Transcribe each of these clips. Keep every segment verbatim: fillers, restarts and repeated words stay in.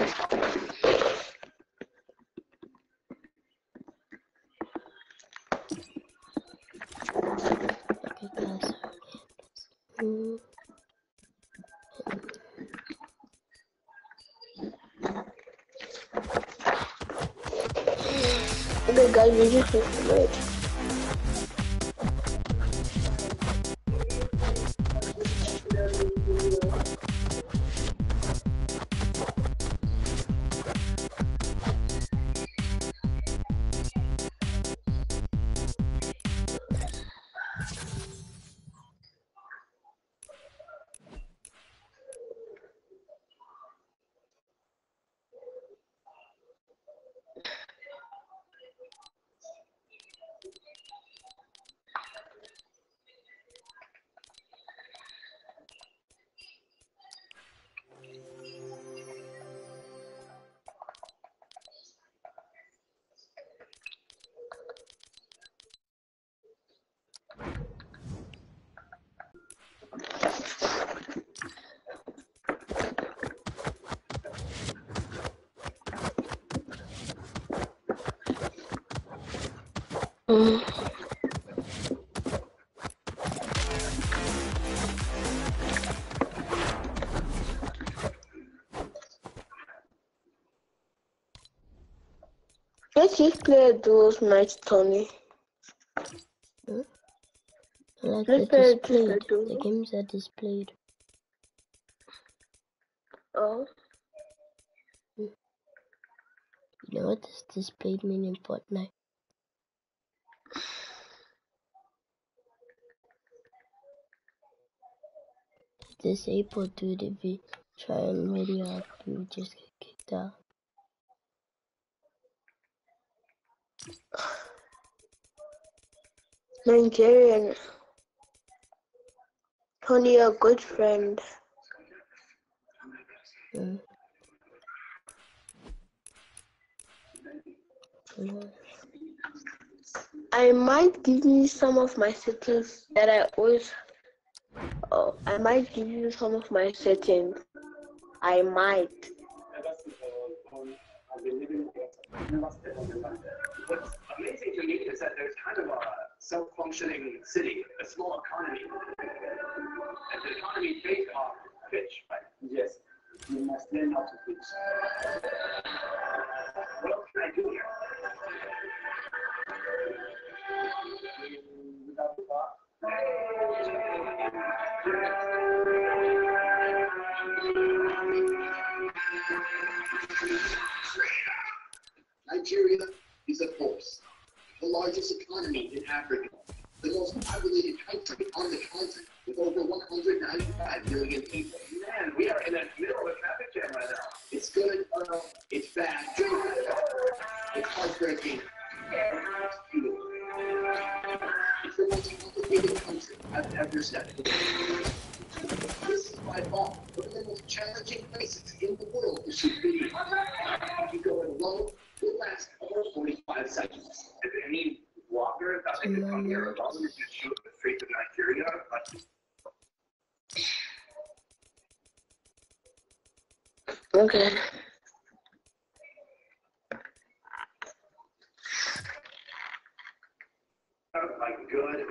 Okay, guys. Mm. Okay, guys, we just need to wait. Mm. Let's just play those nights, Tony. Hmm? I like Let's the play displayed. just the The games are displayed. Oh, You know what does displayed mean in Fortnite? Disabled dude, if you try and radio up, you just get kicked out. Nigerian. Tony, a good friend. Hmm. Mm. I might give you some of my settings that I always. Oh, I might give you some of my settings. I might. What's amazing to me is that there's kind of a self-functioning city, a small economy. And the economy is based off pitch, right? Yes. You must learn how to pitch. What else can I do here? Without the thought. Nigeria is, of course, the largest economy in Africa, the most populated country on the continent, with over one hundred ninety-five million people. Man, we are in the middle of a traffic jam right now. It's good, uh, it's bad, it's heartbreaking, it's beautiful. It's the most complicated country I've ever stepped into. This is by far one of the most challenging places in the world to shoot video. You go in low, it lasts over forty-five seconds. If any walker thought they could come here alone and just shoot the streets of Nigeria, like, Okay. like good.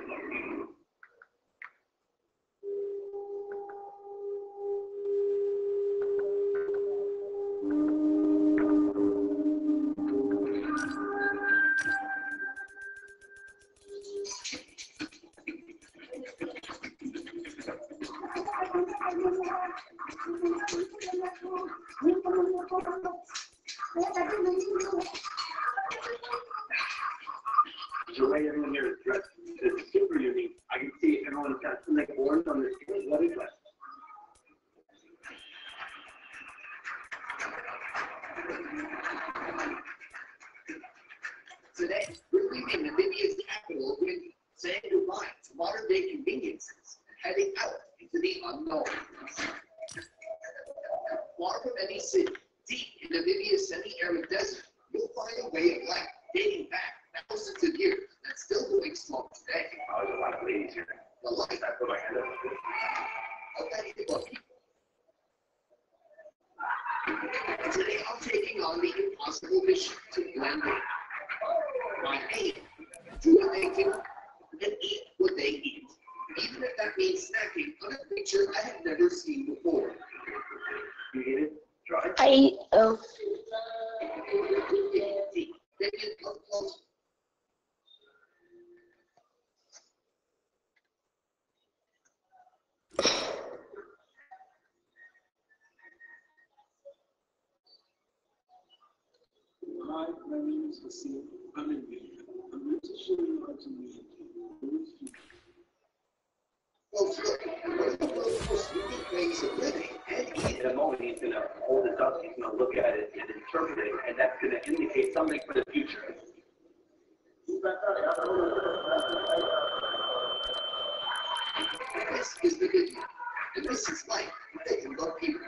The way everyone here is dressed is super unique. I can see everyone's got some like orange on their skin. What is that? Today, we're leaving Namibia's capital with saying goodbye to modern day conveniences and heading out into the unknown. Far from any city, deep in Namibia's semi-arid desert, you'll find a way of life dating back thousands of years that's still going strong today. Oh, there's a lot of ladies here. The life I put my hand up. I'll tell you what, people. Today I'm taking on the impossible mission to blend in. My aim, do what they do and eat what they eat, even if that means snacking on a creature I have never seen before. You get it? Try. I oh. They get up close. Hi, my name is Hassan. I'm in India. I'm going to show you how to make Folks, look, one of the world's most unique ways of living and eating. In a moment, he's going to hold it up, he's going to look at it and interpret it, and that's going to indicate something for the future. This is the good news. And this is life. They can love people.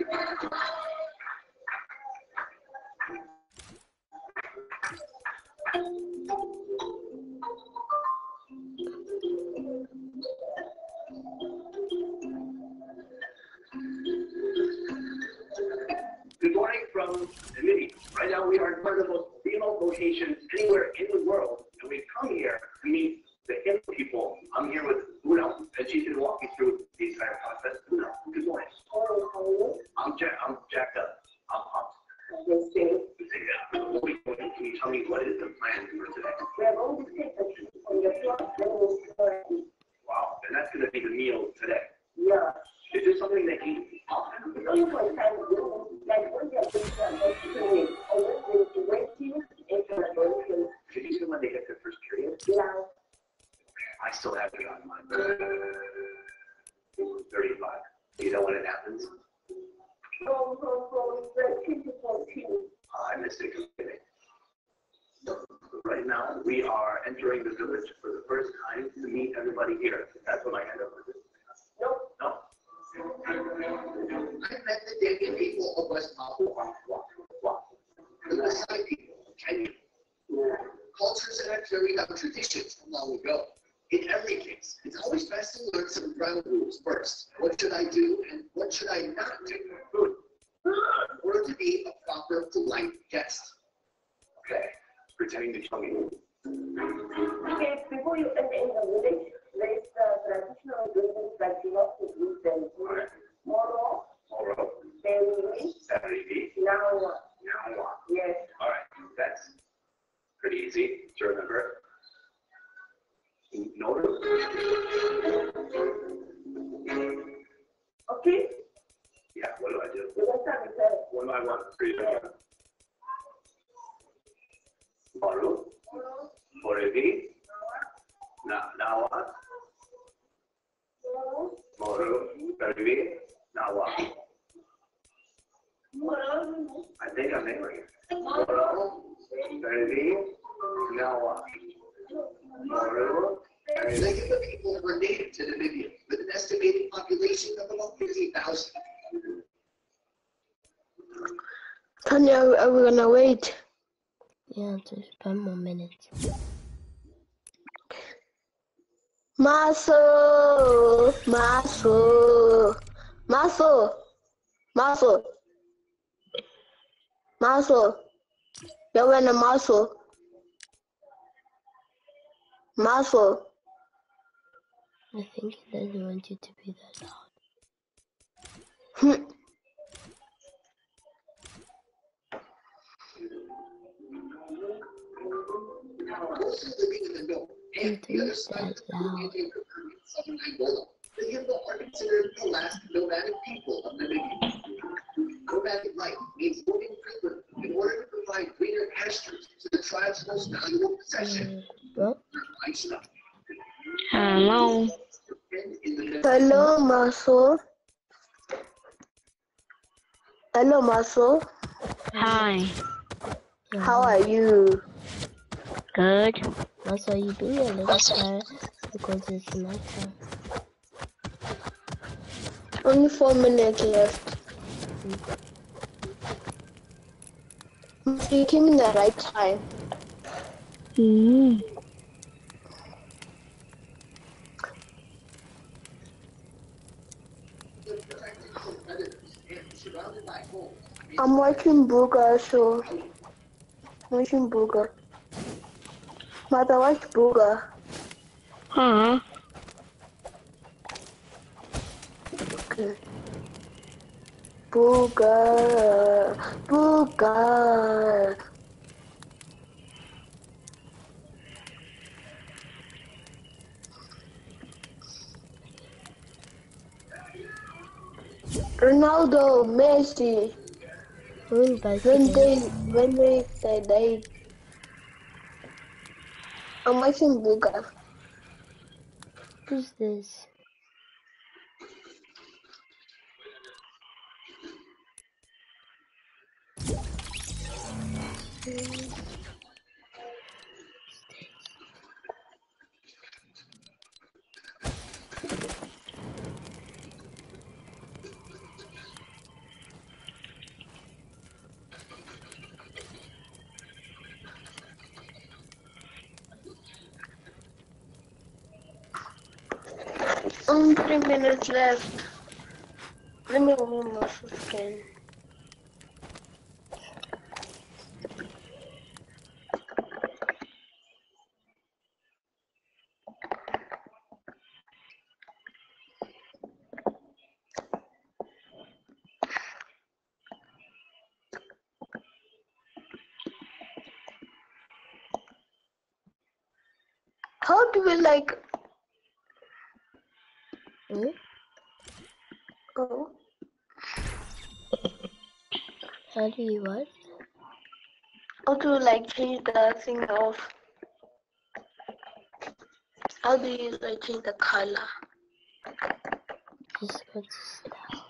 Good morning from the Midi. Right now we are in one of the most remote locations anywhere in the world, and we've come here to meet the hip people. I'm here with Uno, and she's going to walk me through the entire process. Uno, good morning. I'm, jack- I'm jacked up. I'm pumped. Yes, Dave. Yeah. What we doing? Can you tell me what is the plan for today? We are going to take the trip from the front, then we'll start. Wow, and that's going to be the meal today. Yeah. Is this something that you often? It's only for a time to do, like when they're doing that, like two weeks, or when they wait till it's an abortion. Did you see when they get their first period? Yeah. I still have it on mine. thirty-five. You know when it happens? From, from, from thirteen to fourteen. I missed it completely. Right now, we are entering the village for the first time to meet everybody here. That's what I had over this. Nope. No. I met the Indian people of West Papua. The Maasai people of Kenya. Cultures that have carried out traditions from long ago. In every case, it's always best to learn some ground rules first. What should I do and what should I not do? Good. In order to be a proper, polite guest. Okay. Pretending to tell me. Okay, before you enter in the village, there is the traditional buildings that you have to do them. Alright. Moro, Moro. Benui, Saturday. now, Now what? yes. Alright. That's pretty easy to remember. Noru. Okay? Yeah, what do I do? You can start with the One by one. Three by one. Maru. Morevi. Na Nawa. Moru. Morevi. Nawa. I think I'm there right here. Moru. Morevi. Nawa. Moru. Many of the people were native to Namibia, with an estimated population of about fifty thousand. Tanya, are we gonna wait? Yeah, just five more minutes. Muscle, muscle, muscle, muscle, muscle. You're in a muscle. Muscle. I think he doesn't want you to be that loud. Hmm. Most are living in the north and the other side of the Indian River in southern Angola. The Himba are considered the last nomadic people of Namibia. Nomadic life means moving frequently in order to provide greener pastures to the tribe's most valuable possession, Uh, what? their livestock. Hello. Hello, muscle. Hello, muscle. Hi. Yeah, How are you? Good. Also, you being a little quiet because it's night time. Only four minutes left. You came in the right time. Mm. They're protected from predators and surrounded by homes I'm watching Booger, so I'm watching Booger. Mother, watch Booger. Huh? Okay. Booger, Booger. Ronaldo, Messi. Who When invited they, him? when they, they, they. I'm watching Booger. Who's this? Only three minutes left. Let me remove my skin. How do we like? Hmm? Oh, How do you what? how do we like change the thing off? How do you like change the color? Just go to style.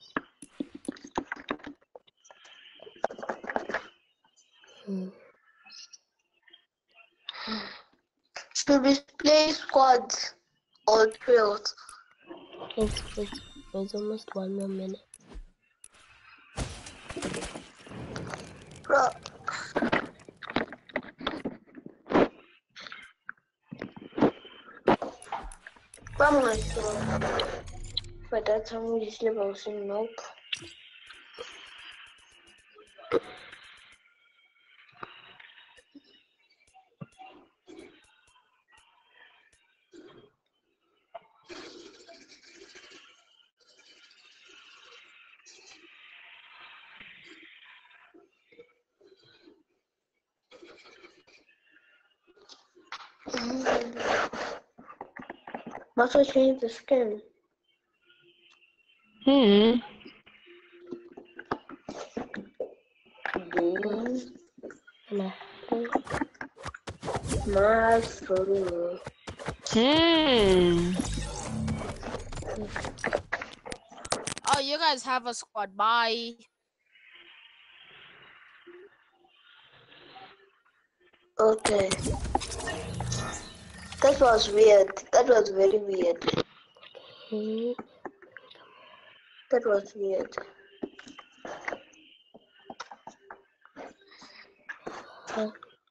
Hmm. Should we play squads or drills? It's, it's, it's almost one more minute. Bro. Vamos, by that time we sleep, I was saying nope. Must I change the skin? Hmm. Boom. And I think Master. Hmm. Oh, you guys have a squad. Bye. Okay. That was weird. That was very weird. okay. That was weird. Huh?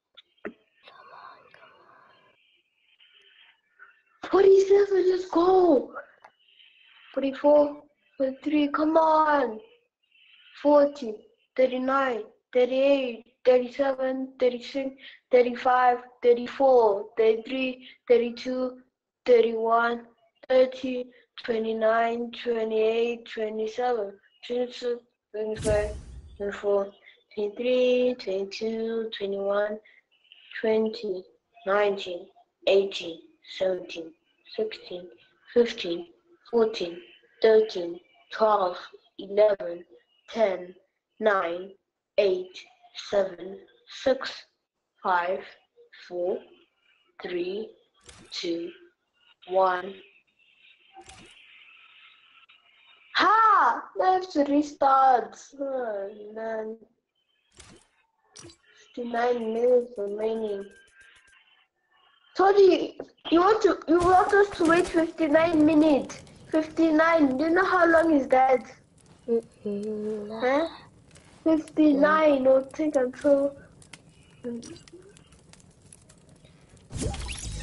forty-seven, let's go. forty-four, forty-three, come on. forty, thirty-nine, thirty-eight, thirty-seven, thirty-six, thirty-five, thirty-four, thirty-three, thirty-two, thirty-one, thirty, twenty-nine, twenty-eight, twenty-seven, twenty-six, twenty-five, twenty-four, twenty-three, twenty-two, twenty-one, twenty, nineteen, eighteen, seventeen, sixteen, fifteen, fourteen, thirteen, twelve, eleven, ten, nine, eight, seven, six, five, four, three, two, one. Ha! I have to restart. Oh, man. fifty-nine minutes remaining. Sorry, you want to you want us to wait fifty-nine minutes. fifty-nine. Do you know how long is that? Mm-mm. Huh? fifty-nine. I'll take until.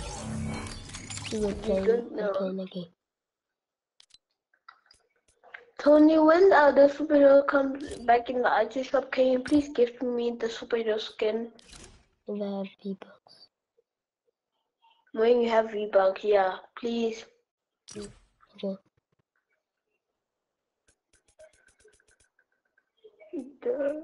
We're You playing, don't we're know. playing a game. Tony, when uh, the superhero comes back in the item shop, can you please gift me the superhero skin? If I have V-Bucks. When you have V-Bucks, yeah, please. Okay. Duh.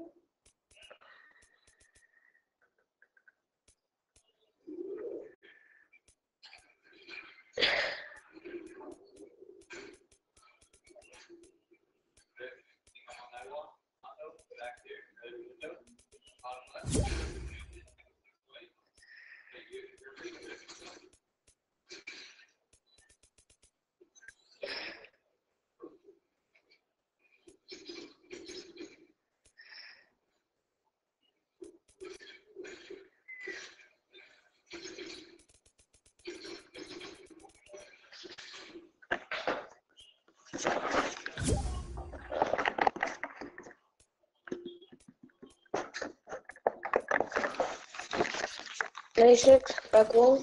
ninety-six, back wall.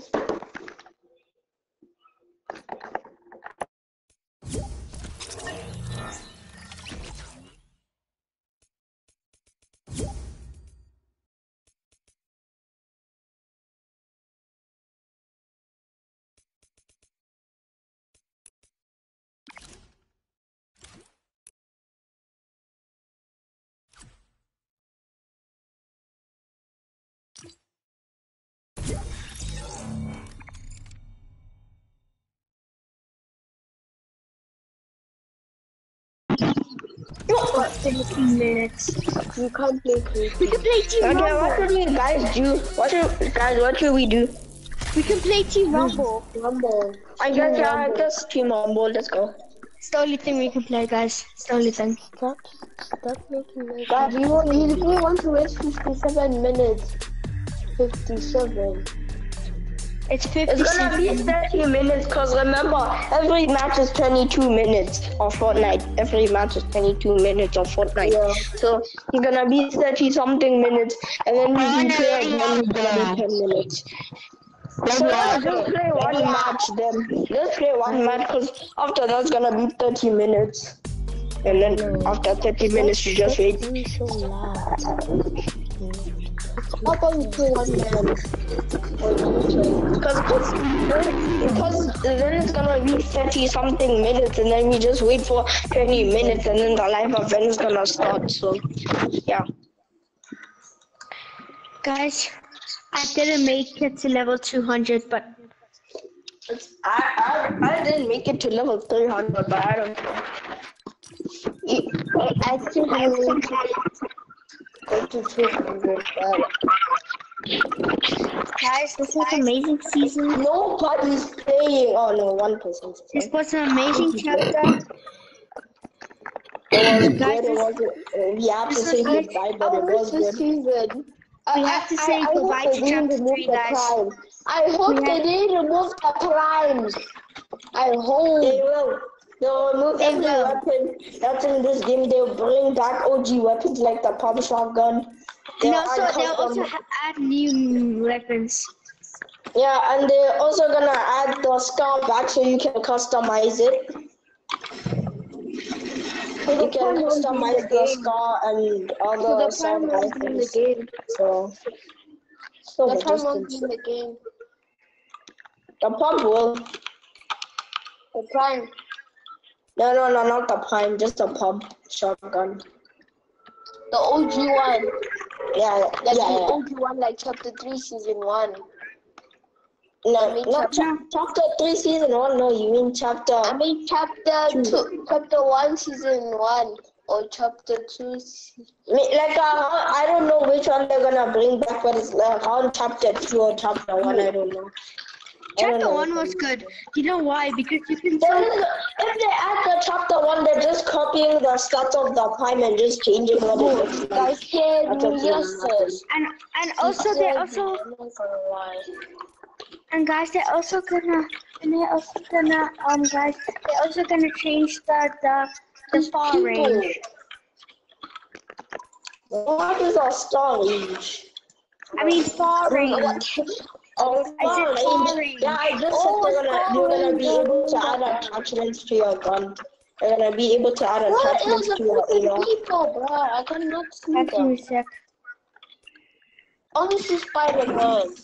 What, fifteen minutes? You can't play creepy. We can play Team Okay, Rumble. what should we guys do? What should guys? What should we do? We can play Team Rumble. Rumble. I guess yeah, I guess Team Rumble. Let's go. It's the only thing we can play, guys. It's the only thing. Stop, stop making me. Guys, you want you, you want to wait fifty-seven minutes? fifty-seven. It's It's gonna be fifty-seven. thirty minutes. Cause remember, every match is twenty-two minutes of Fortnite. Every match is twenty-two minutes of Fortnite. Yeah. So it's gonna be thirty something minutes, and then we can play again. It's gonna be ten minutes. So let's just play one match then. Let's play one match because after that's gonna be thirty minutes. And then after thirty minutes you just wait. Doing so loud. How about we play one man? Because because then it's gonna be thirty something minutes and then we just wait for twenty minutes and then the live event is gonna start. So yeah. Guys, I didn't make it to level two hundred, but I, I I didn't make it to level three hundred, but I don't know. I think I will go to two hundred. guys, this was an amazing season. Nobody's playing. Oh no, one person. This was an amazing chapter. It was Guys, good. It wasn't. Uh, we have to this say was good. goodbye, but it was good. Season. We have to say goodbye to chapter three, guys. I hope We they have- didn't remove the primes. I hope. They will. They'll remove They every will. weapon that's in this game. They'll bring back O G weapons like the pump shotgun. They'll And also, add they'll custom- also ha- add new weapons. Yeah, and they're also gonna add the scar back so you can customize it. You can customize the scar and other sound items. So, so The the prime won't be distance. in the game. The pump will. The prime. No, no, no, not the prime, just the pump shotgun. The O G one. Yeah, Like yeah, the yeah. O G one, like chapter three, season one. No, I mean not cha- chapter three, season one. No, you mean chapter. I mean chapter two, chapter one, season one, or chapter two. se- Me- Like uh, I don't know which one they're gonna bring back, but it's like on chapter two or chapter one. I don't know. I don't Chapter know one which was good. You know why? Because you can There tell. is, if they add the chapter one, they're just copying the stats of the prime and just changing what it looks like. Guys, scared That's what's me, gonna yes, happen. sir. And and also they also For a while. and guys they're also gonna and they're also gonna um guys they're also gonna change the the the far range. What is a star range? I mean far range. Oh, I far said far range. range. Yeah, I just Oh, said they're gonna, far you're gonna range, be yeah, able to yeah. add attachments to your gun. You're gonna be able to add What attachments is to your the A R. people, bro? I cannot see That's them. music. Only see Spider-Man.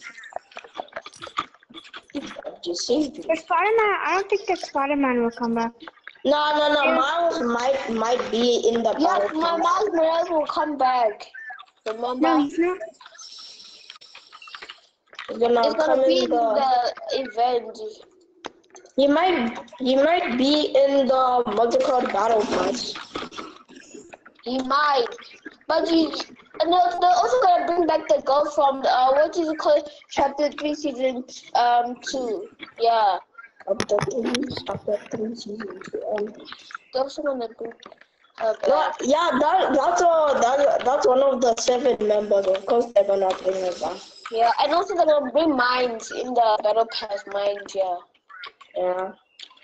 Just saved you. For Spider-Man, I don't think that Spider-Man will come back. No, no, no. Miles might might be in the Yes, battle my pass. Miles Morales will come back. Remember? No, he's not. He's gonna It's come gonna be in in the. the event. He might he might be in the multi-cloud battle pass. He might. But he, and they're, they're also gonna bring back the girl from uh what is it called? Chapter three, season um two. Yeah. Chapter three, chapter three, season two. Um, They're also gonna bring her no, back. yeah, that that's a, that, that's one of the seven members. Of course, they're gonna bring her back. Yeah, and also they're gonna bring mines in the battle pass mines. Yeah. Yeah.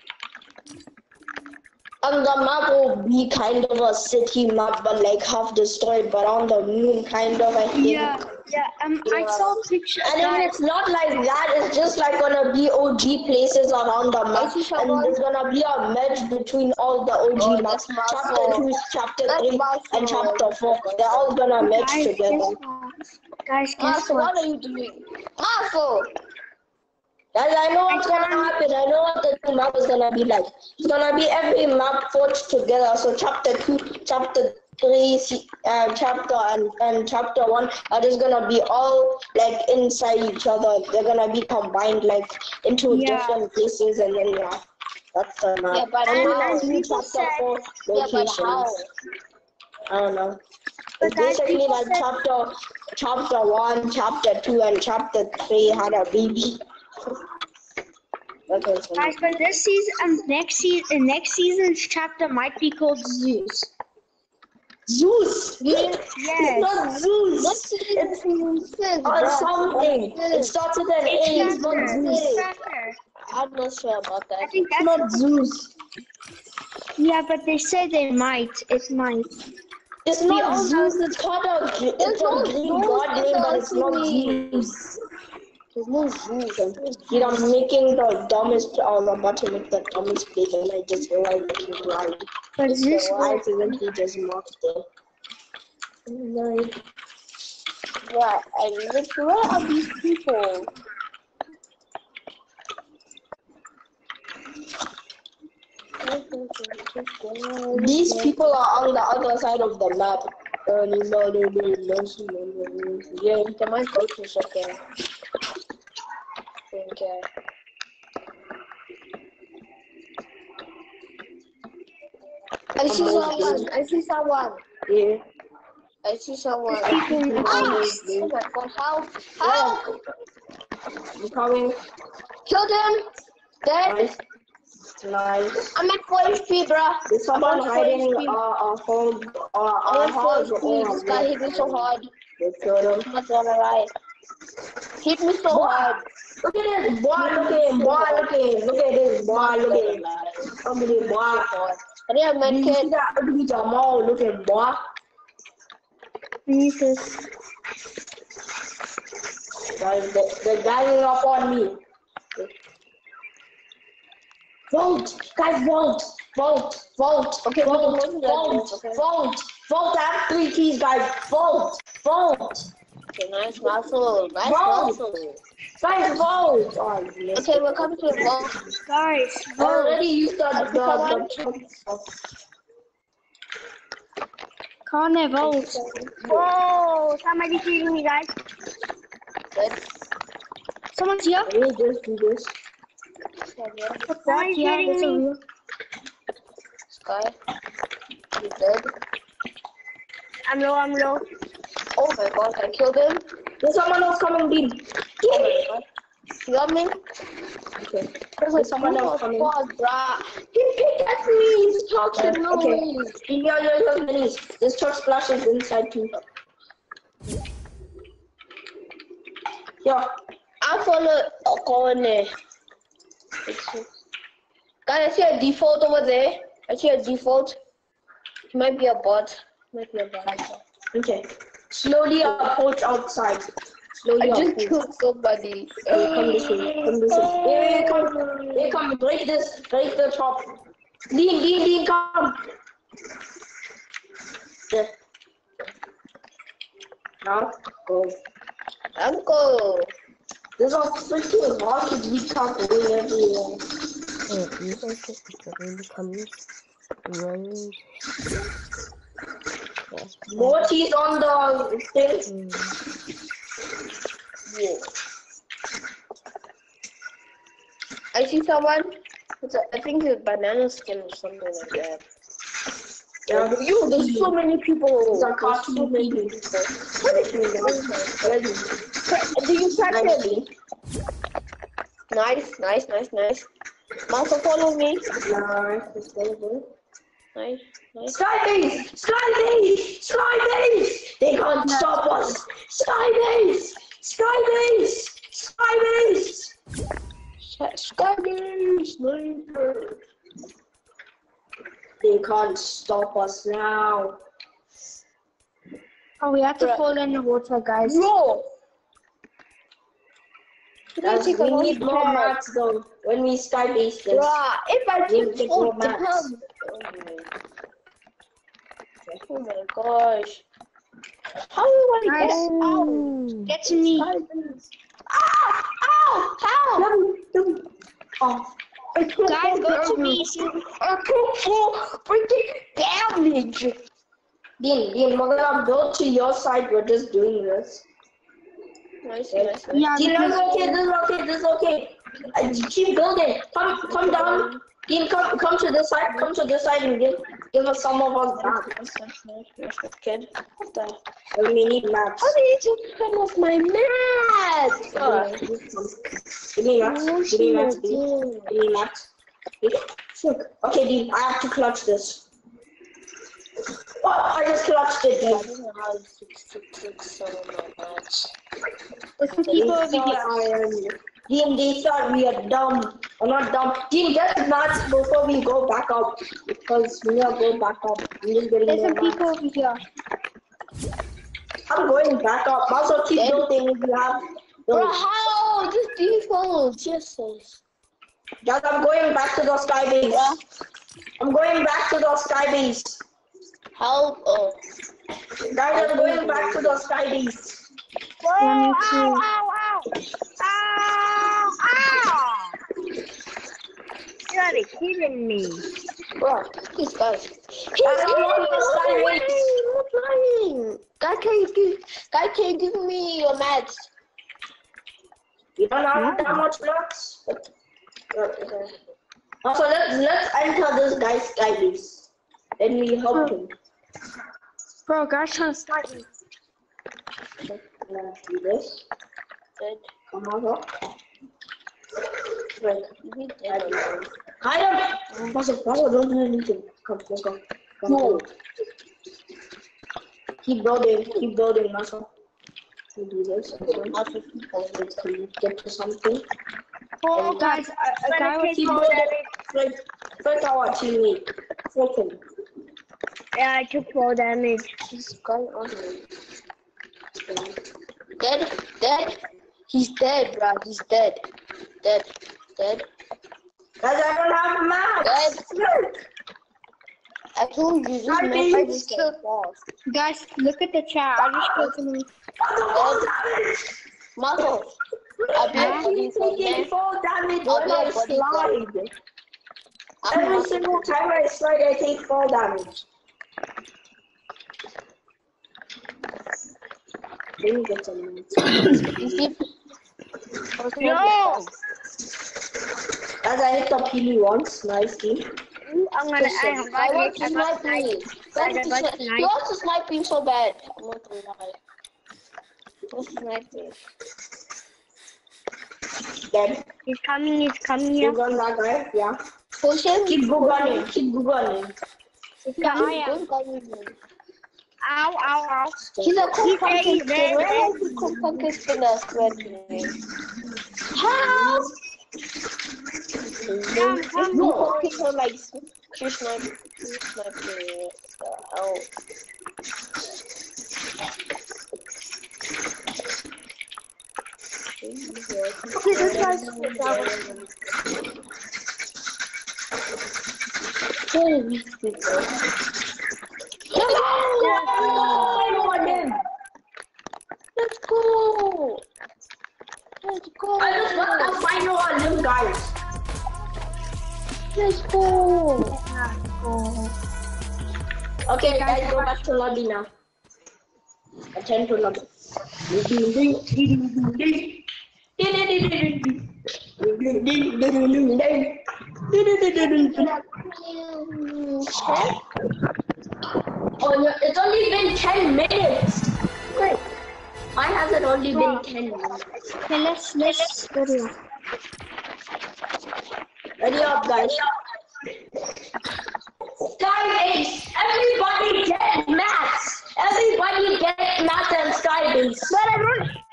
And the map will be kind of a city map, but like half destroyed, but on the moon, kind of, I think. Yeah, yeah. Um, I saw a picture. And then it's not like that, it's just like gonna be O G places around the map. see And someone? there's gonna be a merge between all the O G Oh, maps. that's my Chapter fault. two, chapter That's three, my and fault. chapter four. They're all gonna merge Guys, guess together. what? Guys, guess Marco, what? what are you doing? Marco! Guys, I know what's gonna found- happen. I know what the new map is gonna be like. It's gonna be every map forged together. So chapter two, chapter three, uh, chapter and, and chapter one are just gonna be all like inside each other. They're gonna be combined like into Yeah. different places, and then yeah, that's the map. Yeah, but and how? then new People chapter said- four Yeah, but locations. how? I don't know. But It's guys, basically people like said- chapter chapter one, chapter two, and chapter three had a baby. That's what it's gonna Guys, but this season, um, next season, next season's chapter might be called Zeus. Zeus. Yes. It's not Zeus. What's It's it? or something. It starts with an A. It's not Chapter. Zeus. Chapter. I'm not sure about that. I think It's that's not Zeus. yeah, but they say they might. It might. It's not Zeus. It's called a. It's There's a no Greek Zeus god in name, the but it's not series. Zeus. There's no Zeus. You know, I'm making the dumbest. I was about to make the dumbest play, and I just realized that he's right. But Zeus. I accidentally just marked it. Right. Right, and look, where are these people? These people are on the other side of the map. Yeah, they might go to second. Okay. I see someone. I see someone. Yeah. I see someone. People in the Oh trees. my god, help! Help! I'm coming. Kill them! Dead! Nice. Nice. I'm at four H P, bruh. There's someone I'm at hiding four H P. uh, a home. Uh, I'm a at four house. H P. This guy hit me so hard. They killed him. I'm not gonna lie. Hit me so hard. Look at this boy. Look at him. Boy, look at him. Look at this boy. Look at him. Look at him, boy. I need a You see medkit. that ugly Jamal? Look at boy. Jesus. Guys, they- they're ganging up on me. Vote, guys, vote, vote, vote, Okay, vote, we can vote, vote, okay. vote, vote. I have three keys, guys. Vote, vote, Okay, nice muscle. Nice Vote. muscle. guys, vote. Oh, yes. Okay, we're coming to a vote. Guys, I already used the the, Someone- the stuff. can't they vote? Whoa! Somebody shooting me, guys. Good. Someone's here. Let me just do this. Somebody's shooting me. Sky. You dead? I'm low. I'm low. Oh my god, I killed him. There's someone else coming, Dean. Oh my god. You got me? Okay. There's There's someone two else coming. squads, bruh. He picked at me. He's talking. Uh, okay. no. Dean, yeah, yeah, yeah, minis. This truck splashes inside too. Yeah. I follow a corner. Guys, I see a default over there. I see a default. It might be a bot. Might be a bot. Okay. Slowly approach outside. Slowly I just approach. killed somebody. Hey, come this way. Come this way. Hey, come. Hey, come. Break this. Break the top. Dean, Dean, Dean, come. Yeah. Now, go. Uncle. This is freaking hard to be going everywhere. Oh, you guys just really coming running. Morty's on the thing. Mm. Yeah. I see someone. It's a, I think it's a banana skin or something like that. Yeah, You, there's so many people. These are There's so many cartoon people. people. Do you practice? Nice, nice, nice, nice. Martha, follow me. Nice, Nice, nice. Skybase! Skybase! Skybase! They can't stop us! Skybase! Skybase! Skybase! Skybase, sniper. They can't stop us now. Oh, we have to fall in the water, guys. No! Guys, we need more mats though when we skybase this. Bruh, if I We took need four more mats. Oh my gosh. How do I Guys, get out? get to me. Ah! Ow! How? Oh. I took Guys, four go to damage. me. I took four freaking damage. Dean, Dean, we're gonna go to your side. We're just doing this. Nice, nice, nice. Yeah, Dean, this is because okay. This is okay. This is okay. Uh, keep building. Come, come down. Dean, come, come to this side. Come to this side and give, give us some of us back. Kid. What the? We need mats. How did you just come off my mat? Oh. Give me mats. Give me mats. Dean. Give me mats. Look. Okay, Dean, I have to clutch this. Oh, I just clutched it, I Dean. don't know how to fix some of my mats. there's some people over here. Dean, they thought we are dumb. Or not dumb. Dean, get mats before we go back up. Because we are going back up. I'm just getting There's more some people mats. over here. I'm going back up. Also, keep Then- building if you have. Bro, those. how? Just default. Jesus. Guys, I'm going back to the sky base. I'm going back to the sky base. How? Oh. Guys, I'm going back to the sky base. Yeah, me too. You gotta be kidding me. Bro, this guy. He's I'm going to the sky base. I'm flying. Guy can't give. Guy can't give me your mats. You don't have that much mats. But, okay. Also, let's let's enter this guy's sky base. Then we help him. Bro, guys trying to snipe me. Okay, I'm gonna do this. Dead. Come over. Right. He's dead. Hide him! Muscle, muscle, don't do anything. Come, let's go. Come No. on. Keep building, keep building, muscle. We do this. Also, let's get to something. Oh, guys, a, a guy was Keep building. Like, like our teammate. Flick him. Yeah, I took four damage. He's gone on. Dead. Dead. He's dead, bro. He's dead. Dead. Dead. Guys, I don't have a map. Dead. Look. I told you, this I man think fight it's this guy fast. Guys, look at the chat. I just killed someone. Marco, I I bet keep taking full damage when I slide. I'm Every single time I slide, I take full damage. Let me get some minutes. You see? No! As I hit the P once, nice team. I'm gonna. I'm I gonna want to get snipe me. I That's got the- sniped. He wants to snipe me so bad. I'm not gonna lie. He wants to snipe me. Dead. He's coming. He's coming You here. got that guy? Yeah. Push him. Keep gunning. Keep gunning. He's Yeah, coming. don't go with him. Ow! Ow! Ow! He's a cool He's pumpkin there, skin. he's Where there. is the cool pumpkin skin that's spread to me? Help! Come, come. No, people like two snipe, two snipe me. Oh. Okay, this guy's Let's go. Let's go. I just got the final on them guys. Let's go. Let's go. Okay, guys, go back to lobby now. Attend to lobby. Oh no, it's only been ten minutes. Wait, mine hasn't only been ten minutes. Okay, let's let's video. Ready up, guys. Skybase, everybody get maths. Everybody get maths and skybase. But I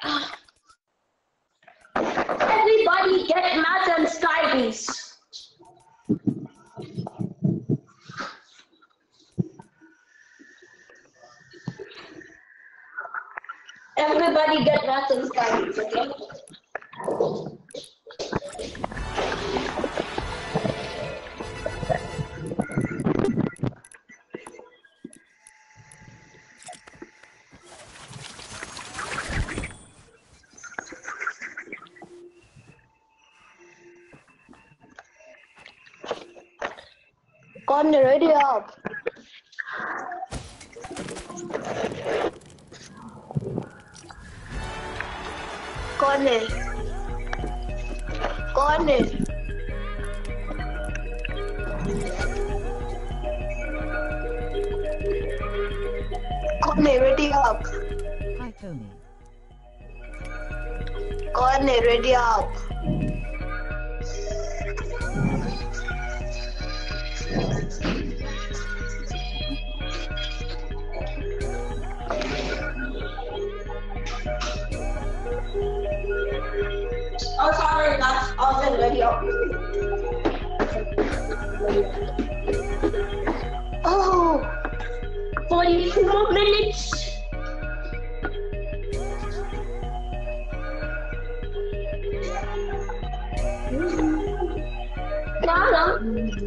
don't. Everybody get maths and skybase. Everybody get maths and skybase, okay? Come ready up. Corner. Corner. Corner ready up. Hi Tony. Corner ready up. Oh, sorry, that's also video. Oh, forty-two more minutes. Nala.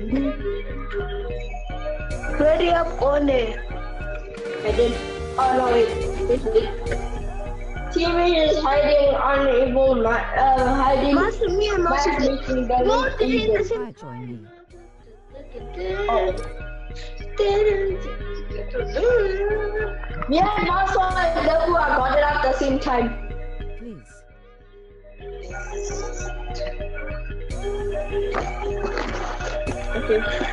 Ready up on it. I did. Oh no, wait. This week. T V is hiding unable, uh, hiding. Master, me and Master matchmaking both very did the easy. same. Hi, join me. Oh. Me and Master and Debu got it at the same time. Please. Okay.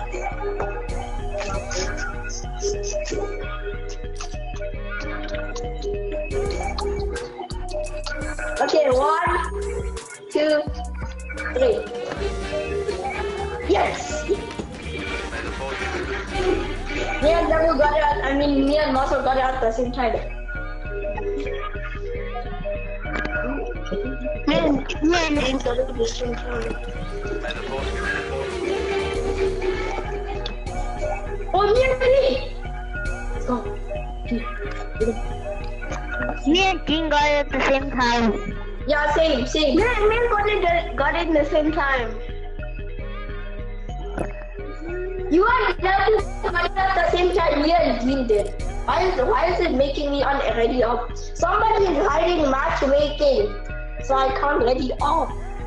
Okay, one, two, three. Yes! Me and Debu got it at, I mean, me and Master got it at the same time. Me and, me and Dean got it at the same time. Oh, me and me! Let's go. Me and King got it at the same time. Yeah, same, same. Me and me and got it got it in the same time. You and Debu got it at the same time. Me and Dean did. Why is why is it making me unready up? Somebody is hiding matchmaking, so I can't ready up.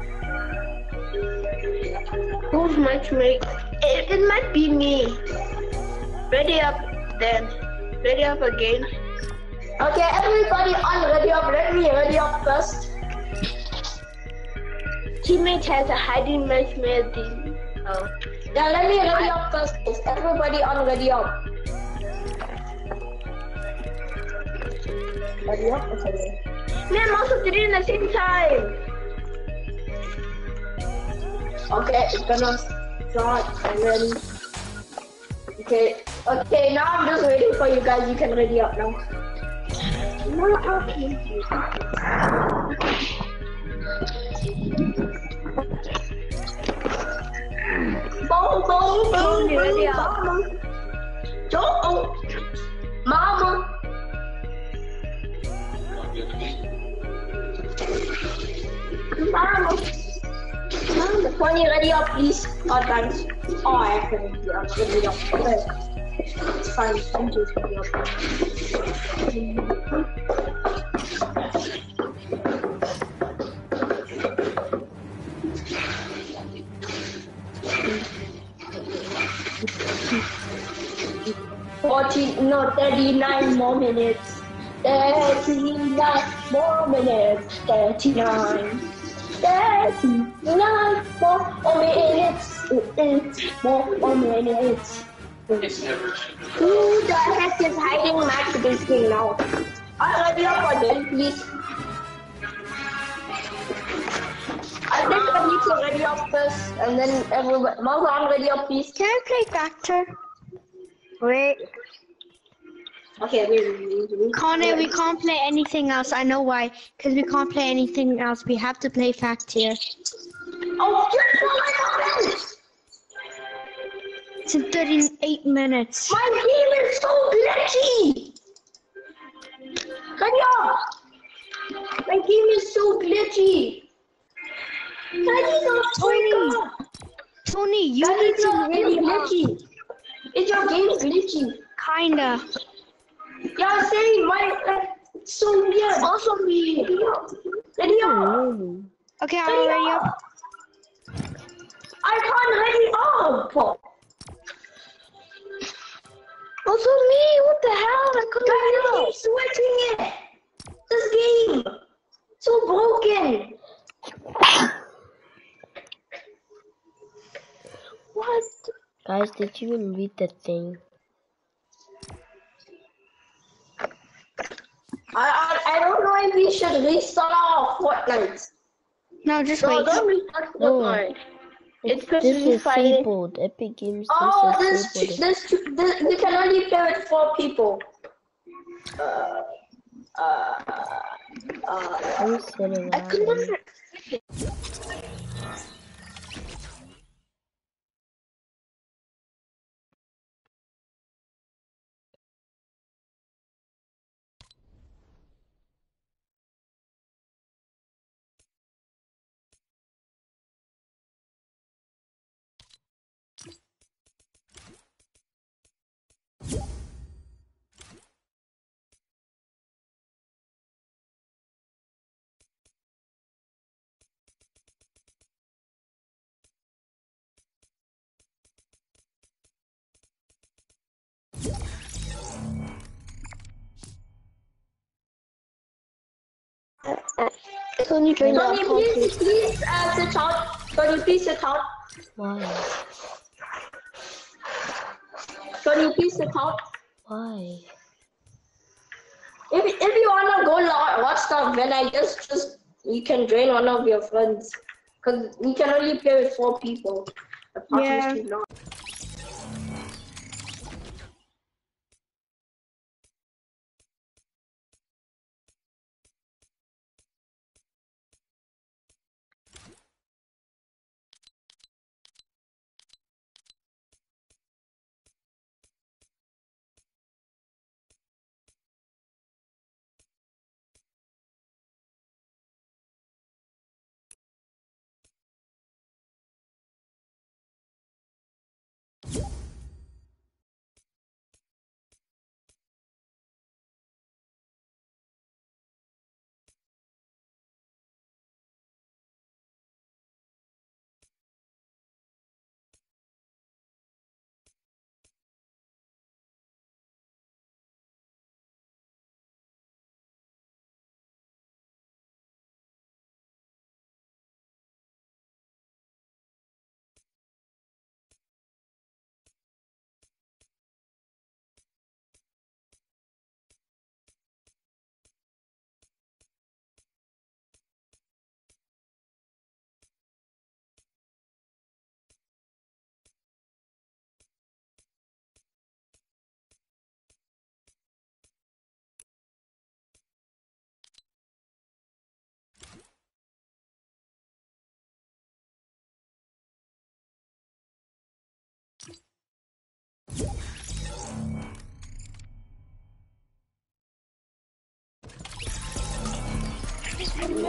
Who's matchmaking? It, it might be me. Ready up then. Ready up again. Okay, everybody unready up. Let me ready up first. Teammate has a hiding matchmaking. Oh. Yeah, let me ready up first. Everybody unready up. Ready up? Okay. Me and Master did it at the same time. Okay, it's gonna start and then. Okay, okay, now I'm just waiting for you guys. You can ready up now. No, okay. Boom, boom, boom, Okay, ready boom, up. mama. Joe, mama. Mama. Mama, when you ready up, please. God, guys. Oh, I couldn't be up. Good video. Okay. It's fine. I'm just gonna be up. Forty, no, thirty-nine more minutes. Thirty-nine more minutes. Thirty-nine. Thirty-nine more minutes. It's more minutes. It's never. Who the heck is hiding match this game now? I'll ready up again, please. I think I need to ready up first, and then everybody. Malcolm, ready up, please. Can I play Factor? Wait. Okay, wait, wait, wait, wait. Connor, we can't play anything else. I know why. Because we can't play anything else. We have to play Factor. Oh, just my minutes! It's in thirty-eight minutes. My game is so glitchy! Ready up! My game is so glitchy! Ready up, Tony! wake up! Tony, you That need is to your game really glitchy. Is your game glitchy? Kinda. Yeah, same. My like so weird. Also me. Ready up. Ready up. Okay, I'm Ready ready up. up. I can't ready up. Also me, what the hell? I couldn't Guys, ready I up. keep switching it. This game so broken. What? Guys, did you even read the thing? I, I I don't know if we should restart our Fortnite. No, just No, wait. don't restart No. Fortnite. It's It's disabled. Epic Games Oh, this disabled it. this this we can only play with four people. Uh, uh, uh. I'm sitting I couldn't. around. Tony, join Tony, the please, please uh, sit out. Tony, please sit out. Why? Tony, please sit out. Why? If if you wanna go lo- watch the event, I guess just you can join one of your friends, cause we can only play with four people. The party's Yeah. too long.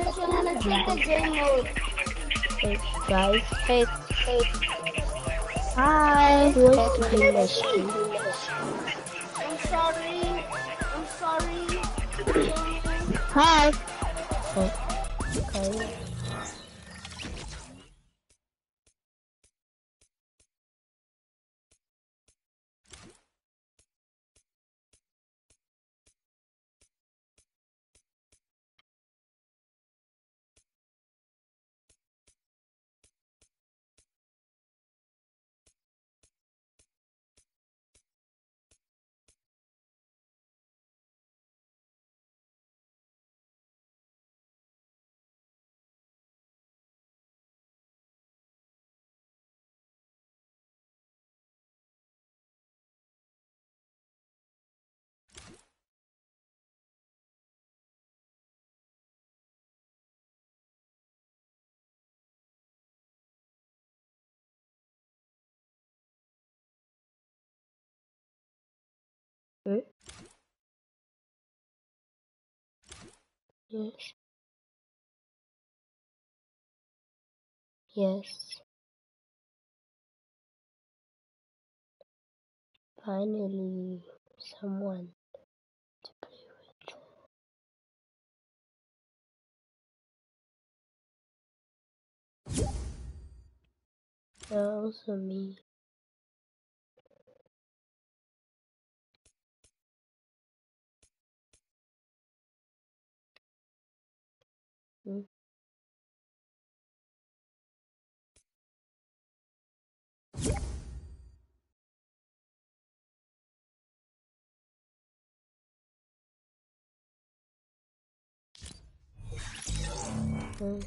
Hey, guys. Hey, hey. Hi. Who wants to be my stream? I'm sorry. I'm sorry. Hi. Oh, okay. Hmm? Yes. Yes. Finally, someone to play with. Yeah, also me. Hmm? Hmm.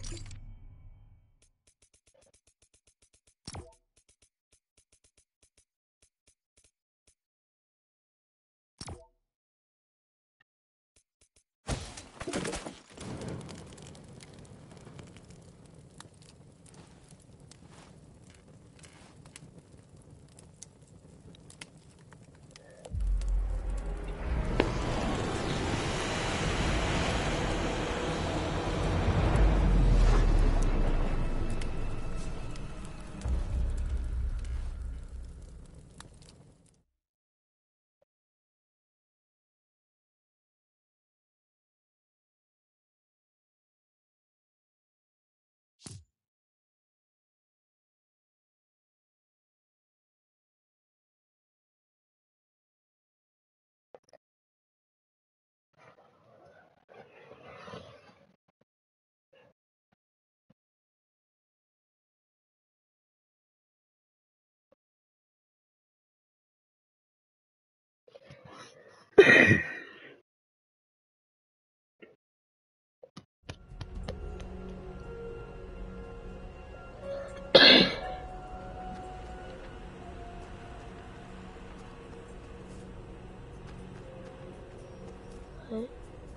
What?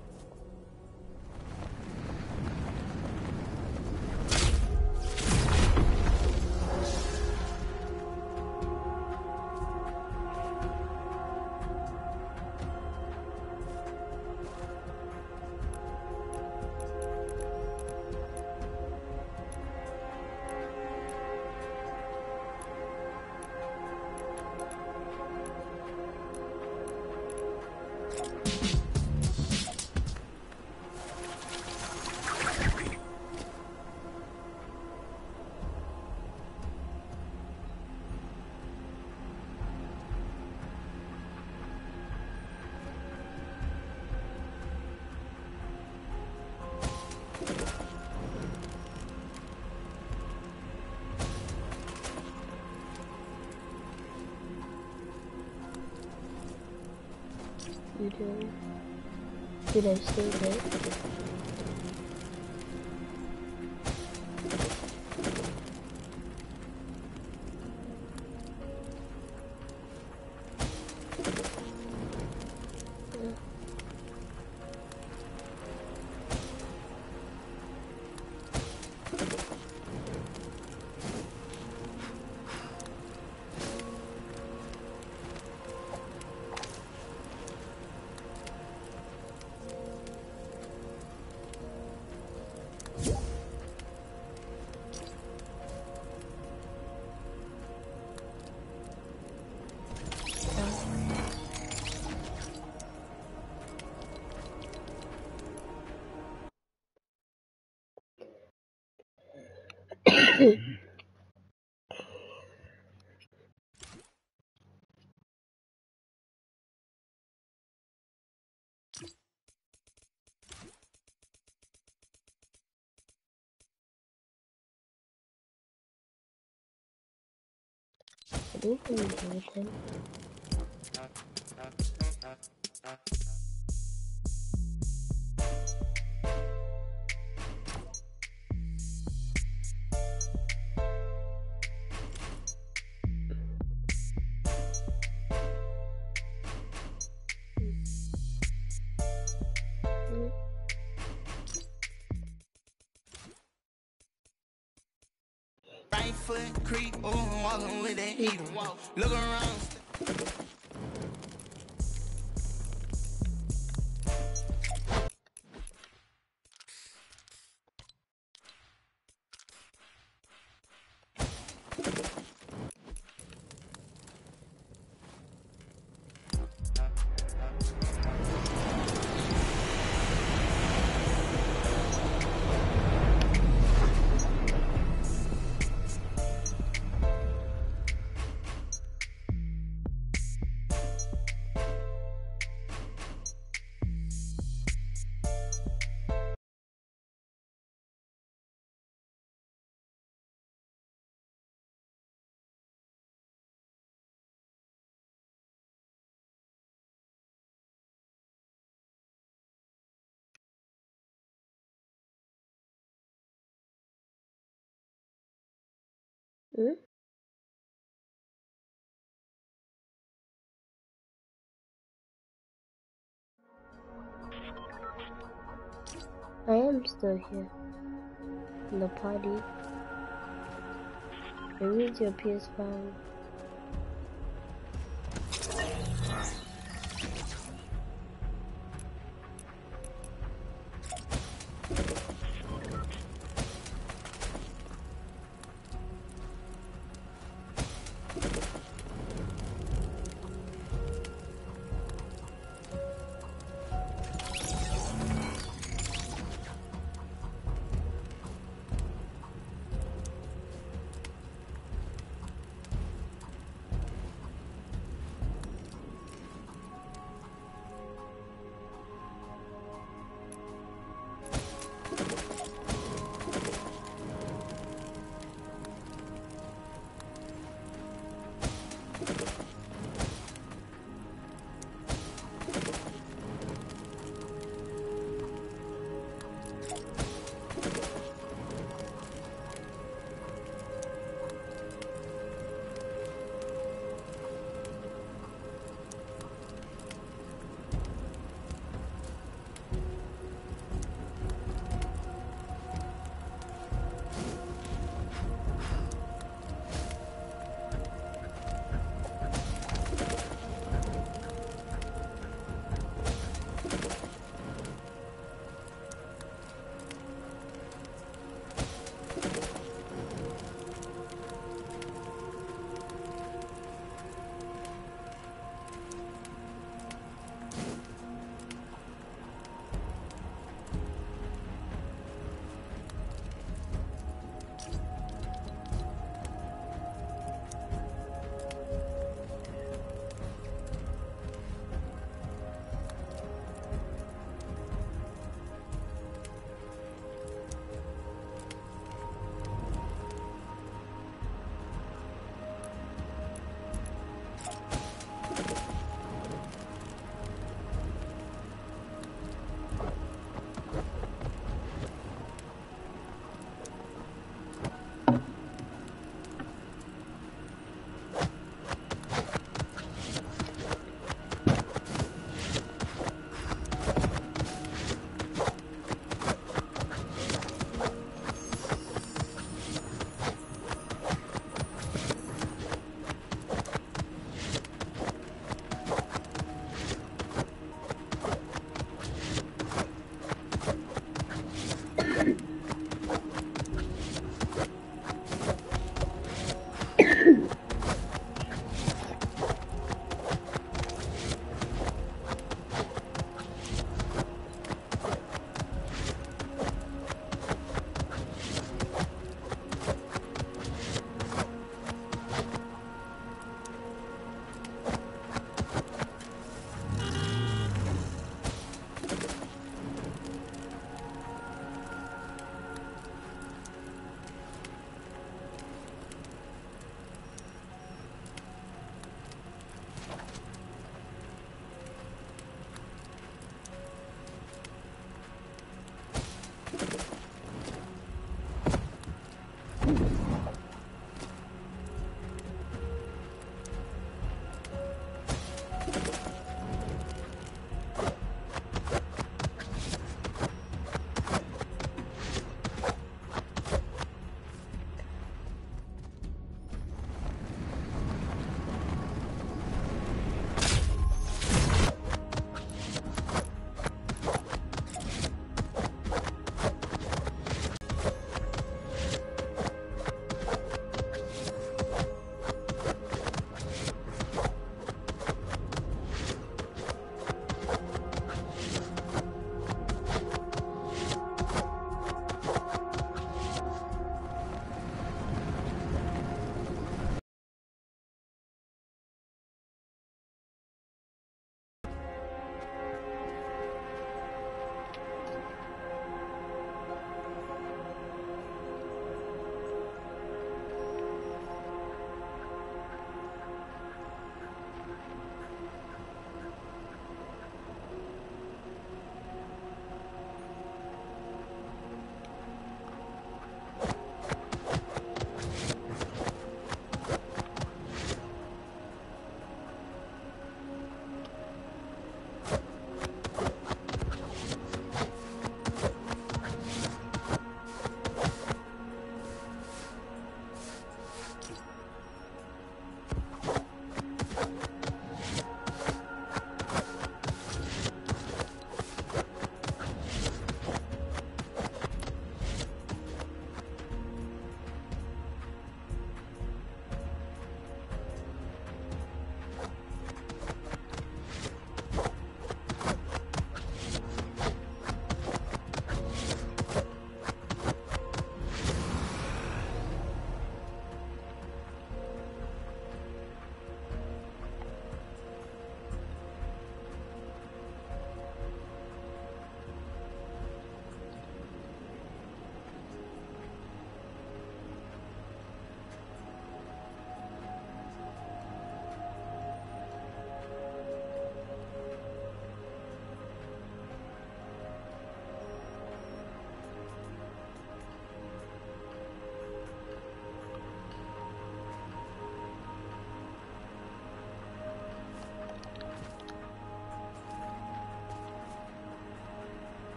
You doing? Did I say that? I didn't even do with him. Right foot creep, oh, walking with that heater. Look around. Hmm? I am still here. In the party. Maybe it's your P S five.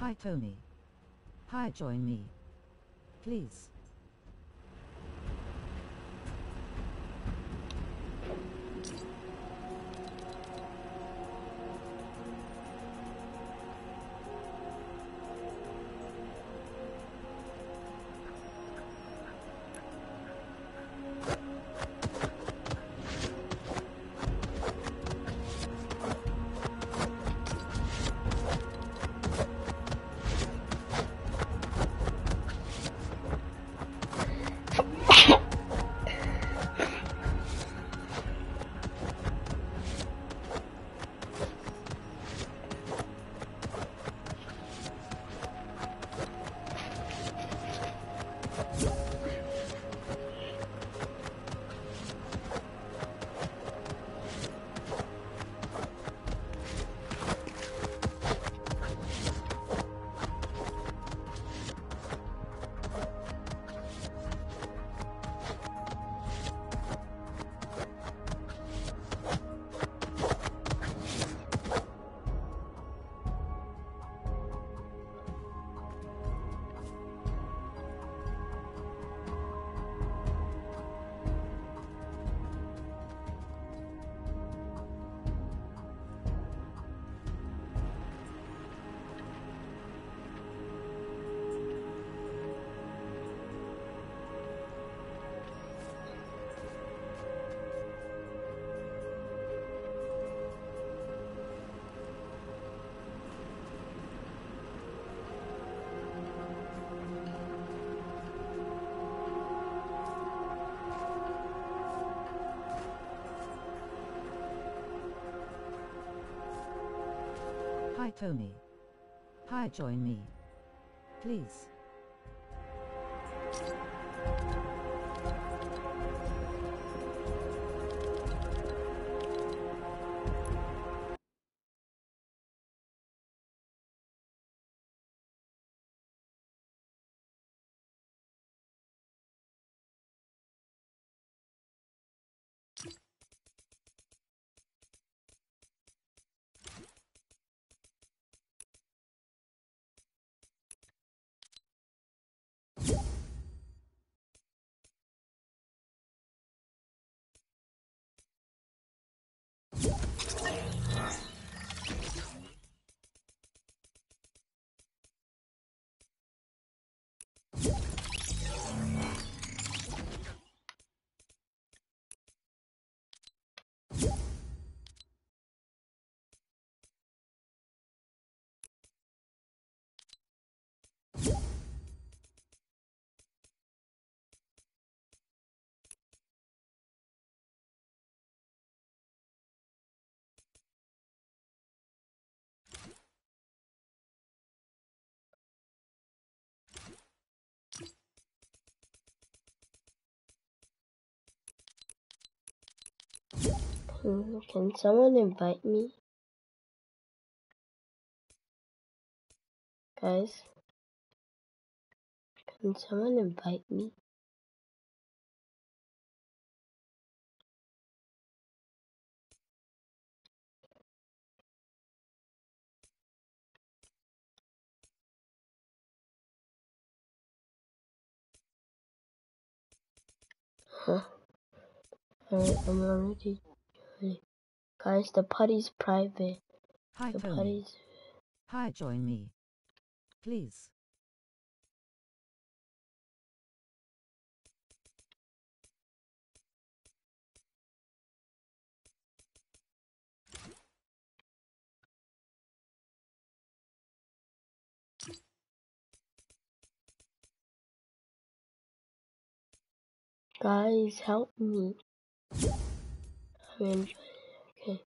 Hi Tony. Hi, join me. Please. Hi Tony. Hi, join me. Please. Hmm, Can someone invite me? Guys, can someone invite me? Huh? Alright, I'm already. Guys, the party's private. Hi The Tony. party's. Hi, join me. Please. Guys, help me. I'm enjoying. Okay.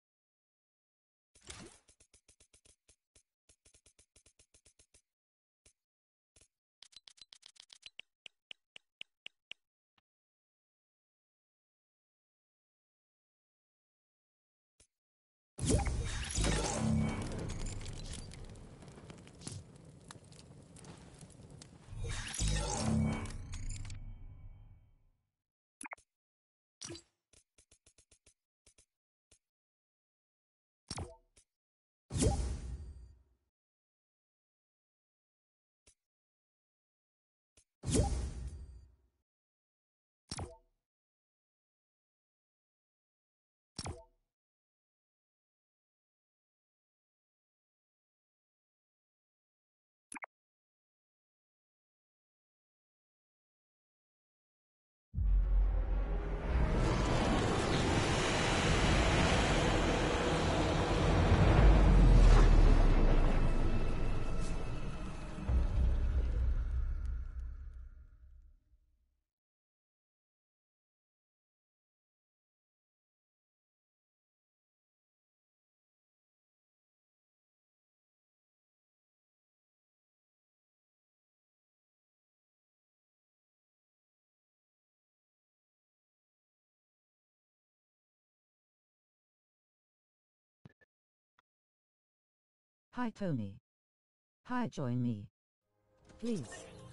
Hi Tony. Hi, join me. Please.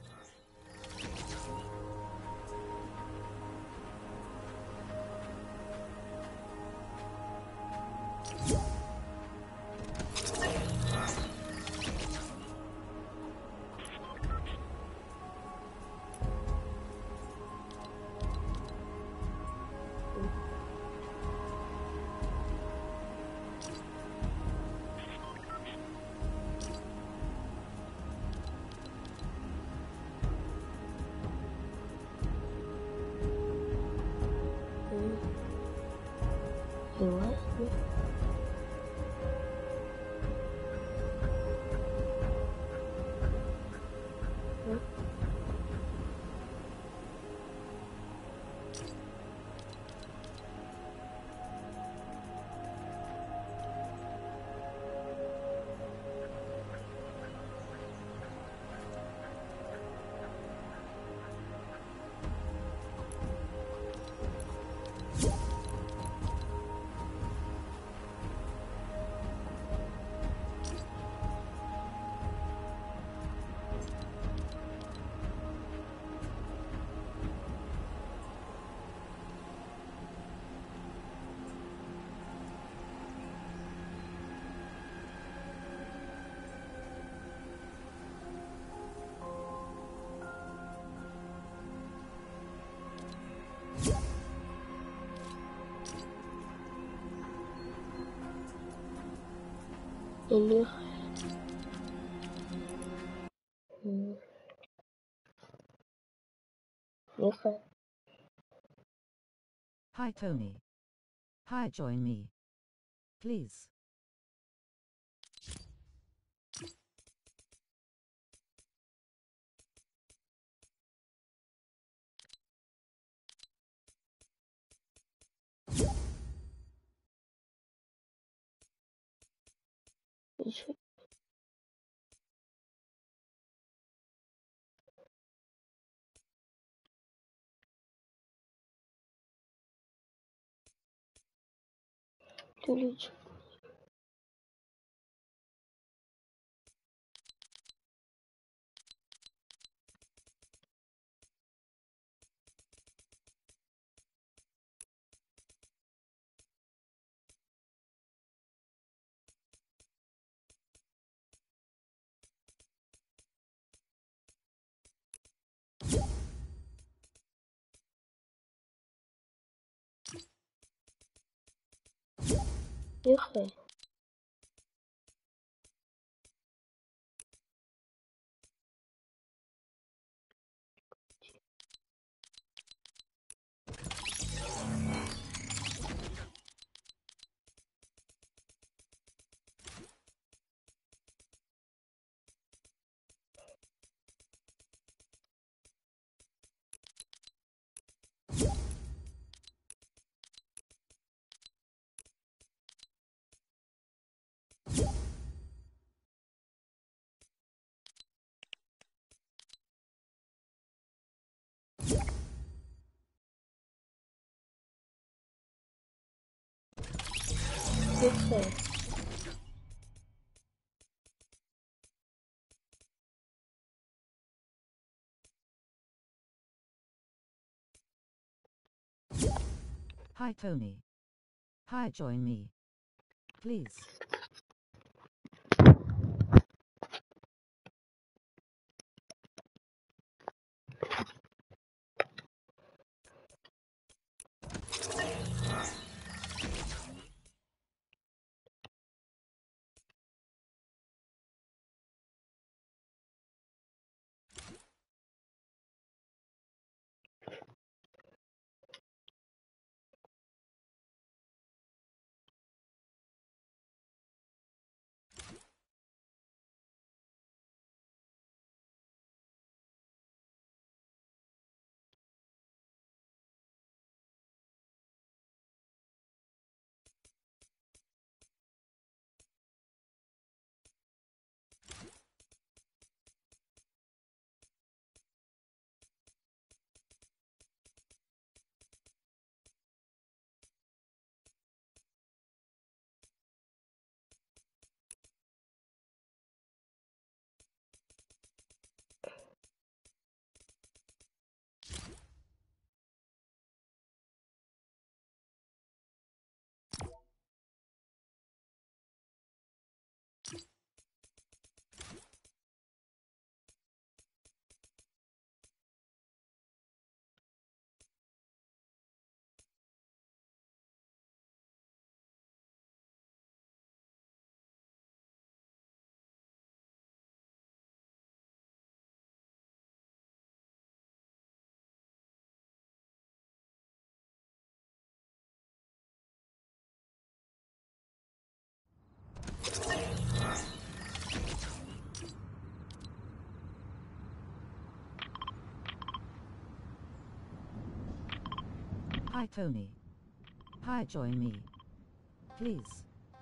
Hey, what? Ini hmm. Okay. Hi Tony. Hi, join me. Please. Delete. Okay. Okay. Hi Tony. Hi, join me. Please. Hi, Tony. Hi, join me. Please.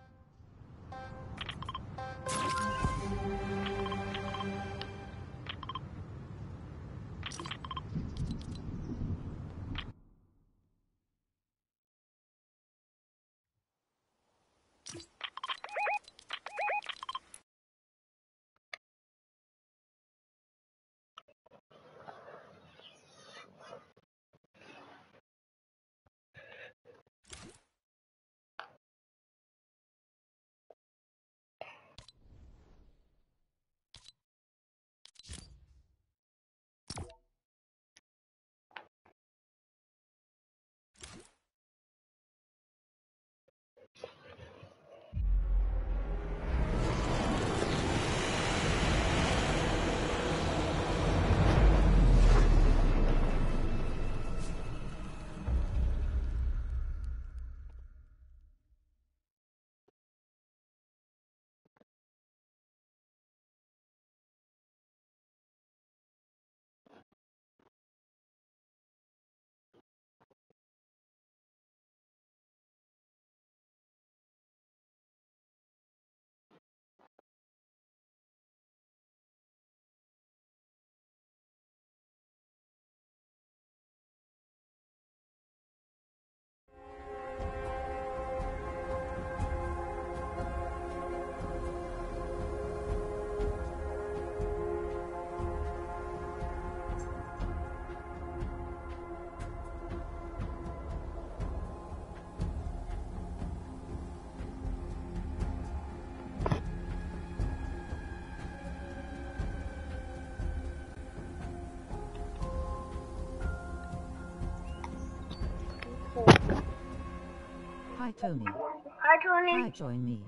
Hi, Tony. Hi, Tony. Hi, join me.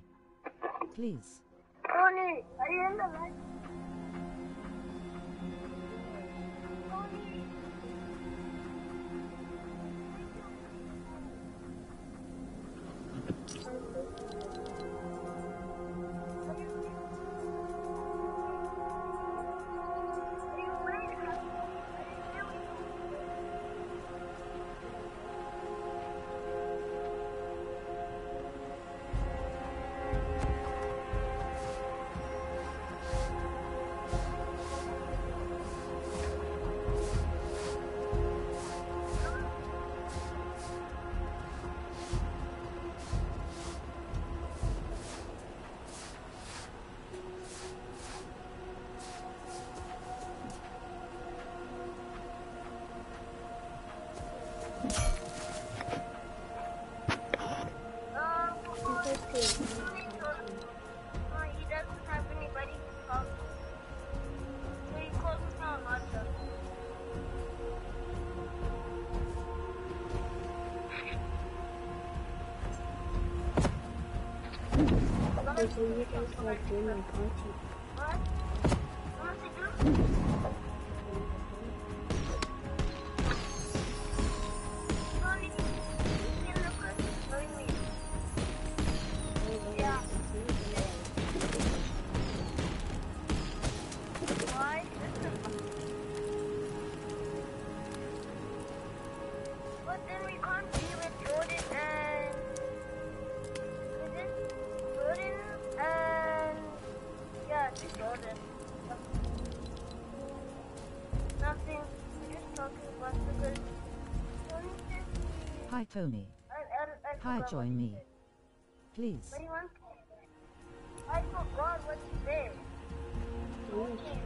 Please. Tony, are you in the light? Tony. He doesn't have anybody to talk to. So he closes down WhatsApp. Wait, so you guys like join my party? What? What to do? Tony, in the person, join me. Yeah. Why? But then we can't be with Jordan and with it? Jordan and yeah, it's Jordan. Nothing. We're just talking about because Tony said he, Hi, Tony. I, I, I Hi, forgot what join he me. said. Please. What do you want? I forgot what he said. Okay.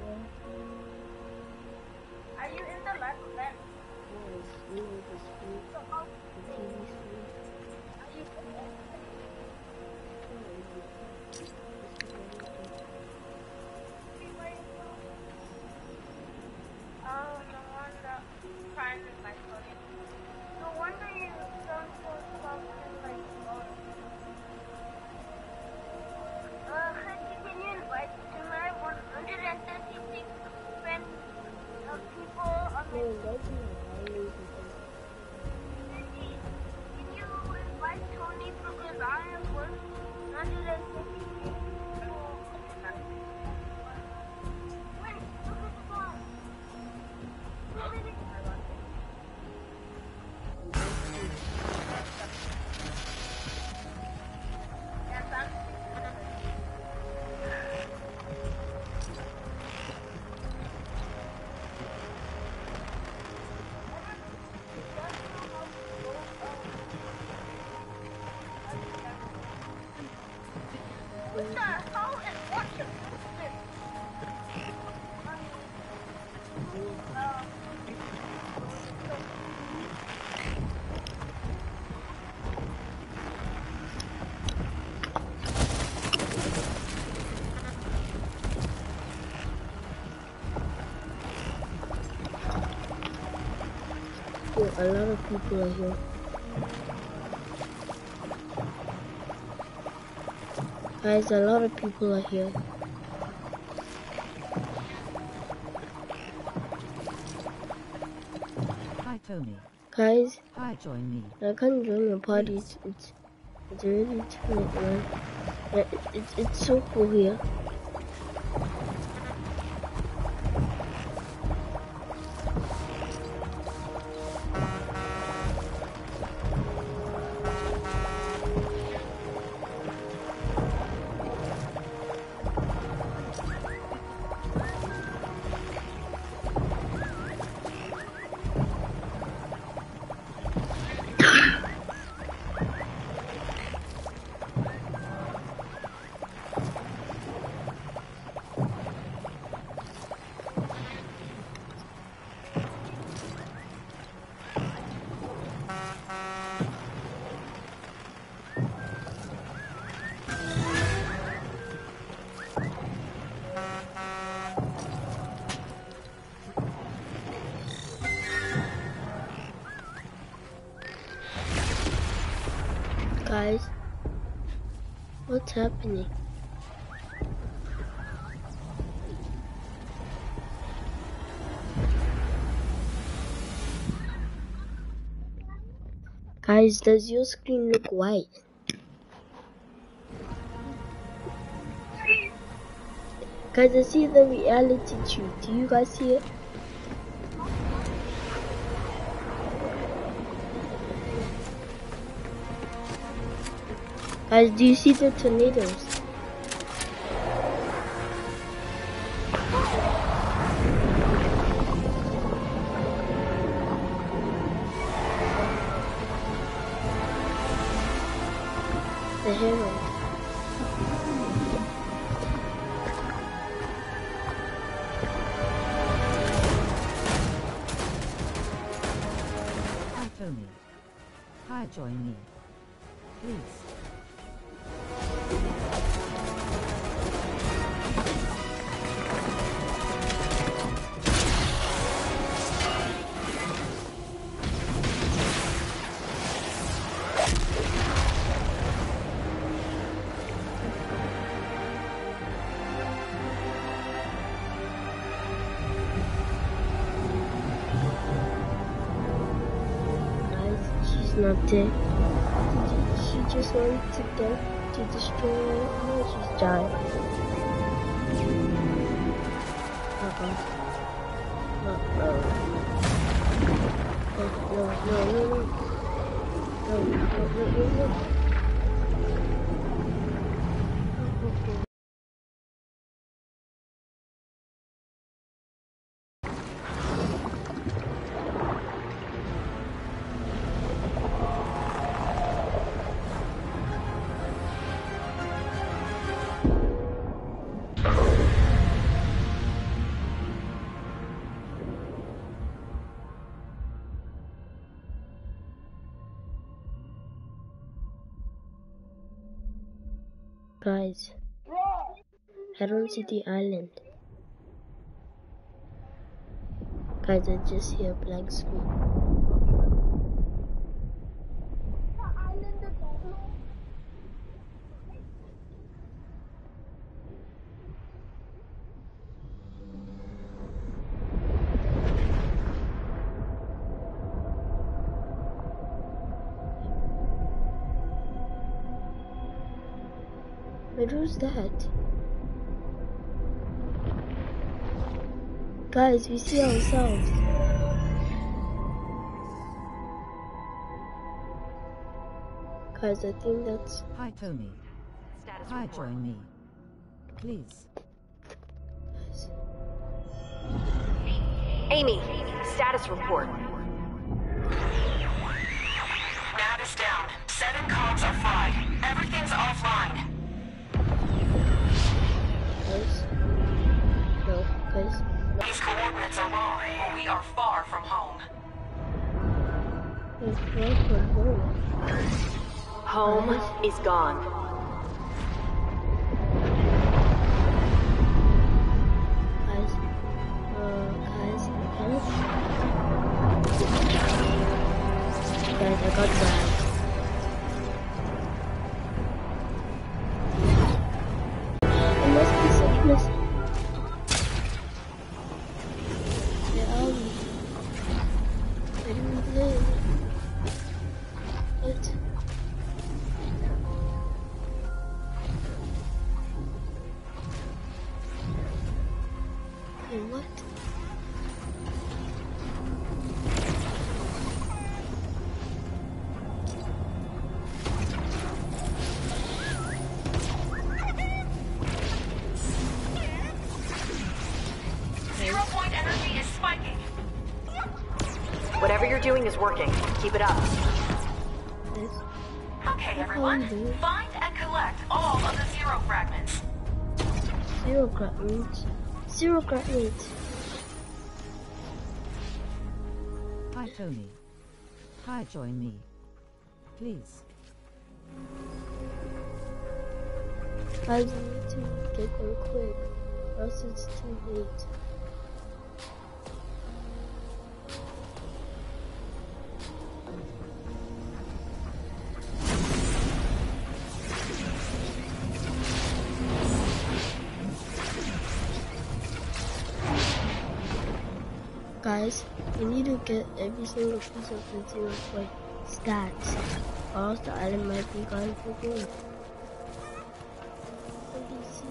Are you in the live event? Yes, you know the screen, So how the T V screen. are you in there? Oh, no wonder. Trying to like Tony. No wonder you sound so soft and like God. A lot of people are here. Guys, a lot of people are here. Hi, Tony. Guys, Hi, join me. I can't join your party. It's, it's, it's really too late, man. Yeah, it, it's, it's so cool here. Guys, what's happening? Guys, does your screen look white? Guys, I see the reality truth. Do you guys see it? Guys, do you see the tornadoes? The hero. Hi, Tony. Hi, join me. Please. Not dead. She just wanted to get to destroy her. No, she's died. Uh-oh. Uh-oh. Oh, no, no, no, no. No, no, no, no, no. Guys, I don't see the island. Guys, I just hear a blank screen. But who's that? Guys, we see ourselves. Guys, I think that's... Hi, Tony. Status Hi, report. Join me. Please. Amy, status report. Nav is down. Seven comms are fried. Everything's offline. Home is gone. Guys, uh, guys, guys, guys, I got back. It must be sickness. Yeah, um, I didn't live. What? Okay, what? Zero point energy is spiking. Whatever you're doing is working. Keep it up. This? Okay, everyone. Find and collect all of the zero fragments. Zero fragments. Zero fragments. Hi, Tony. Hi, join me. Please. Guys, we need to get going quick, or else it's too late. Guys, we need to get every single piece of the zero point stats, or else the item might be gone for good. Let me see.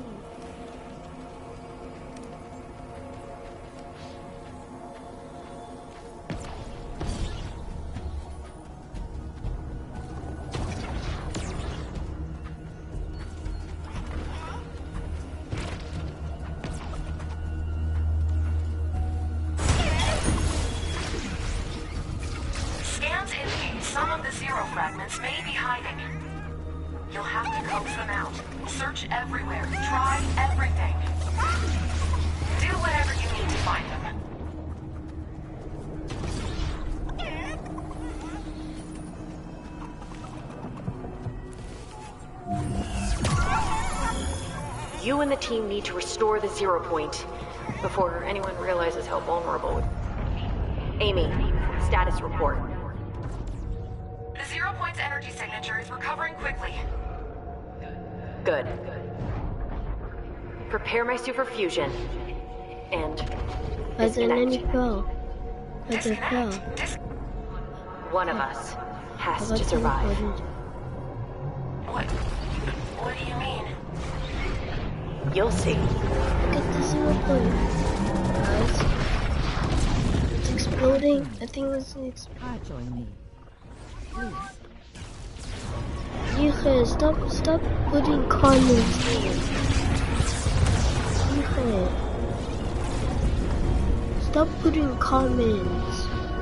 Scans indicate some of the zero fragments may be hiding. You'll have to coax them out. Search everywhere. Try everything. Do whatever you need to find them. You and the team need to restore the zero point before anyone realizes how vulnerable. Amy, status report. The zero point's energy signature is recovering quickly. Good. Prepare my superfusion. And Guys, I disconnect. nearly fell. Guys, I fell. One of us has I to got survive. teleported. What? What do you mean? You'll see. Look at the zero point. Guys, it's exploding. I think it's exploding. Hi, join me. Please. Yuhe, stop, stop putting comments here. Yuhe, stop putting comments.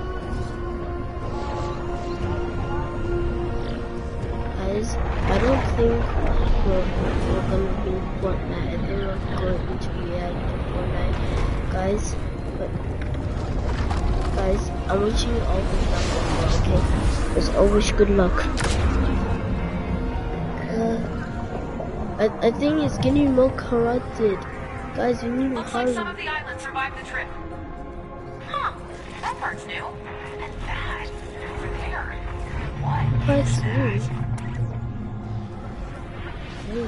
Guys, I don't think we're, we're gonna be in Fortnite. I think we're going to react to Fortnite. Guys, but guys, I'm wishing you all good luck, okay? As always, good luck. Uh, I, I think it's getting more corrupted. Guys, we need to Looks like hurry. some of the islands survived the trip. Huh. That part's new. And that over there. What Part's is that? new.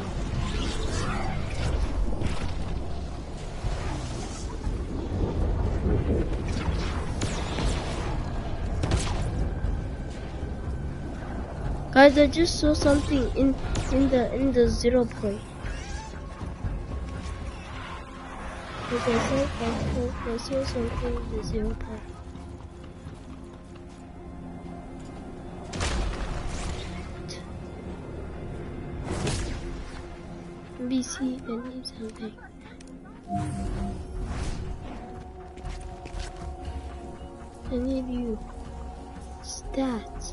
Guys, I just saw something in in the in the zero point. Guys, I saw, I saw, I saw something in the zero point. Let me see if I need something. I need you. Stats.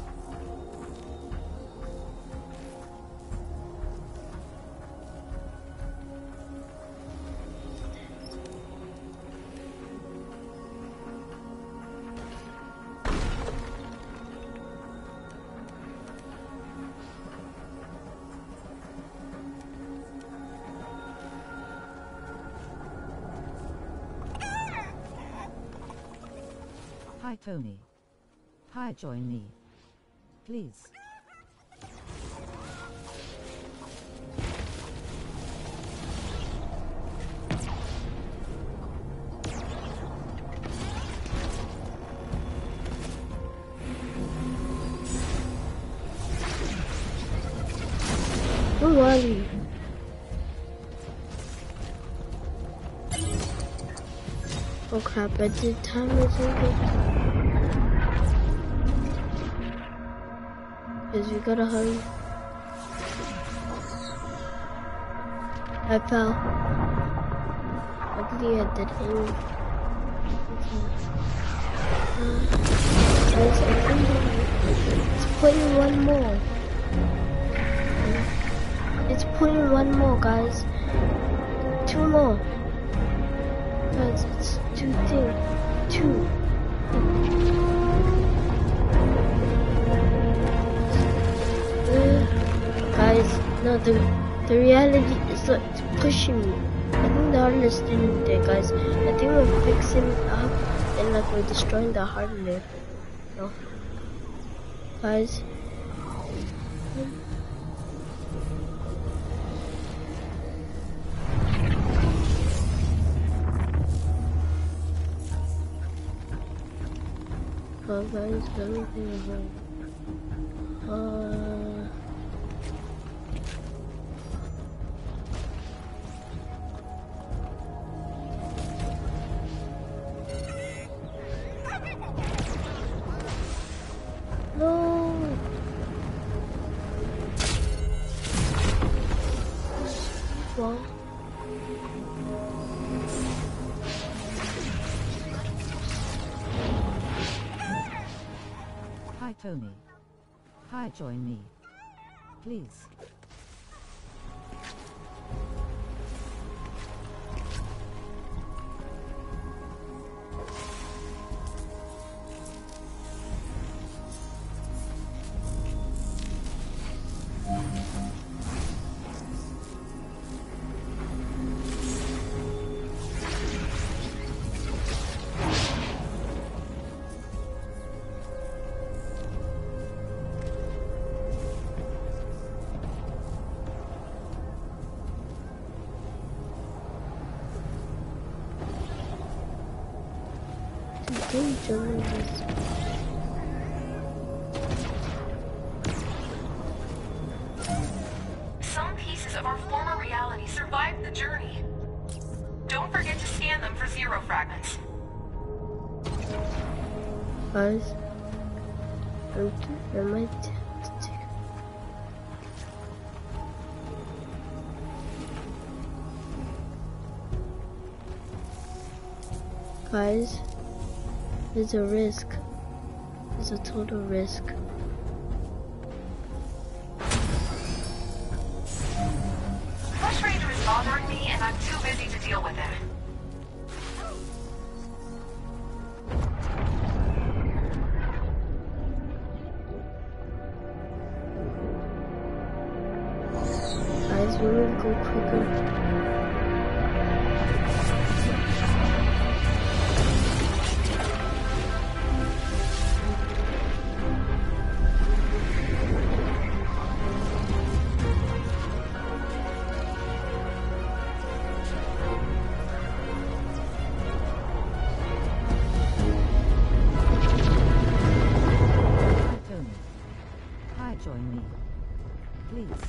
Hi Tony. Hi, join me. Please. Who are you? Oh crap, I did time or something. Guys, we gotta hurry. I fell. Luckily I did aim. Uh, guys, I think it's putting one more. It's putting one more, guys. Two more. Guys, it's two thing. Two. Uh, guys, no, the the reality is like it's pushing me. I think the hardness didn't there, guys. I think we're fixing it up and like we're destroying the hardness. No. Guys. Oh guys, let me think about it. Uh, no. Well. Hi Tony. Hi, join me. Please. Some pieces of our former reality survived the journey. Don't forget to scan them for zero fragments. Guys, I might have to. Guys, there's a risk. There's a total risk. Bush Ranger is bothering me and I'm too busy to deal with it. Guys, we will go quicker. Join me. Please.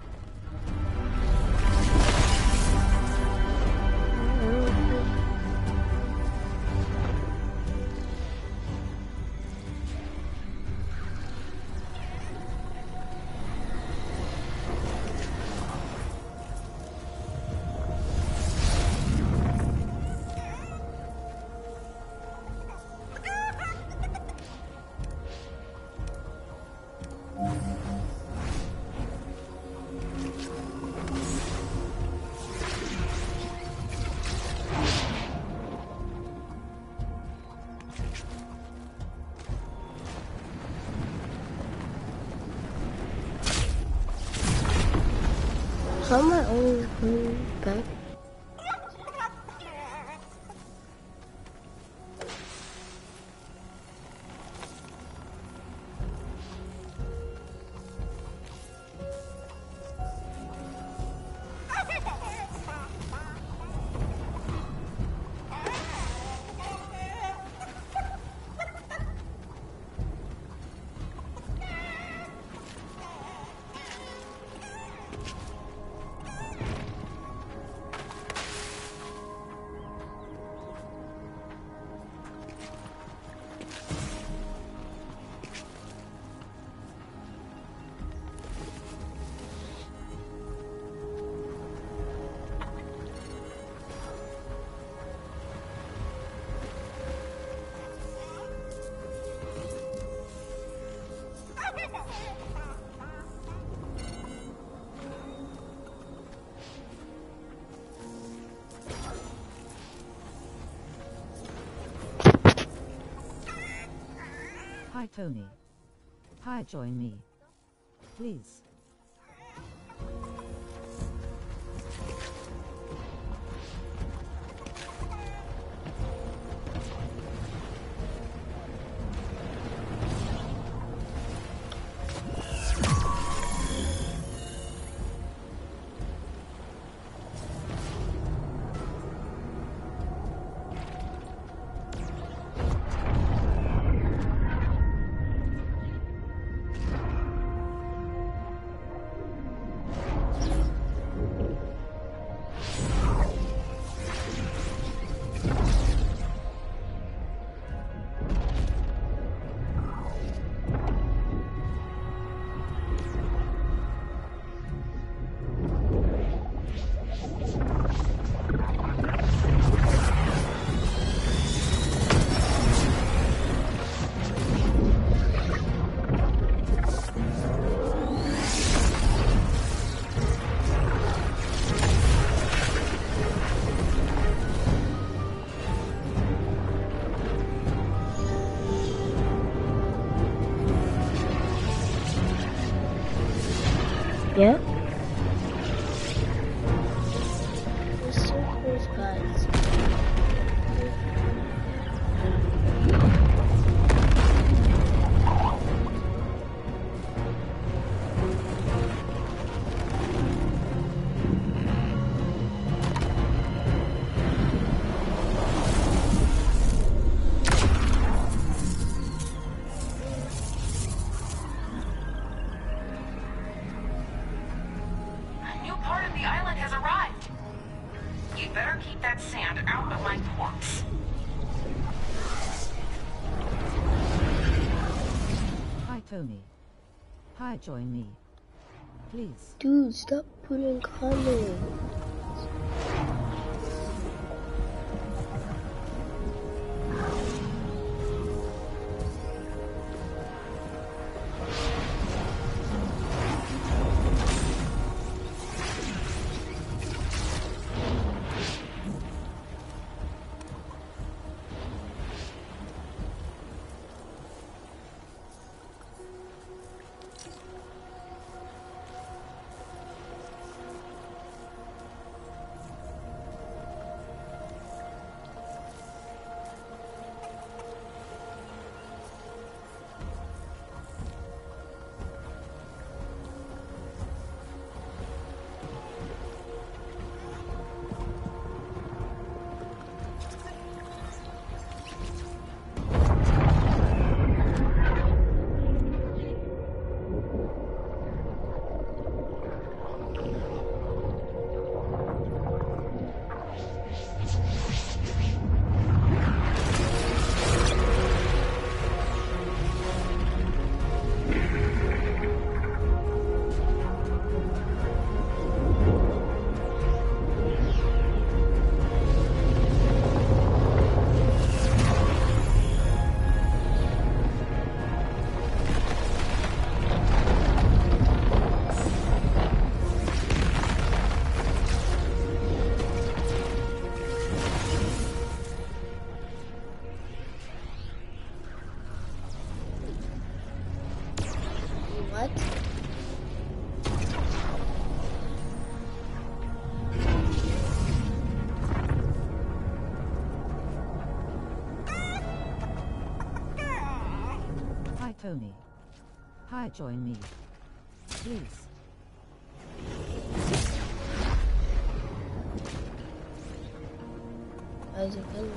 How am I always going back? Hi Tony. Hi, join me. Please. Yeah? We're so close, guys. A new part of the island has arrived. You better keep that sand out of my ports. Hi Tony. Hi, join me. Please. Dude, stop putting comments. What? Hi Tony. Hi, join me. Please. How's it going?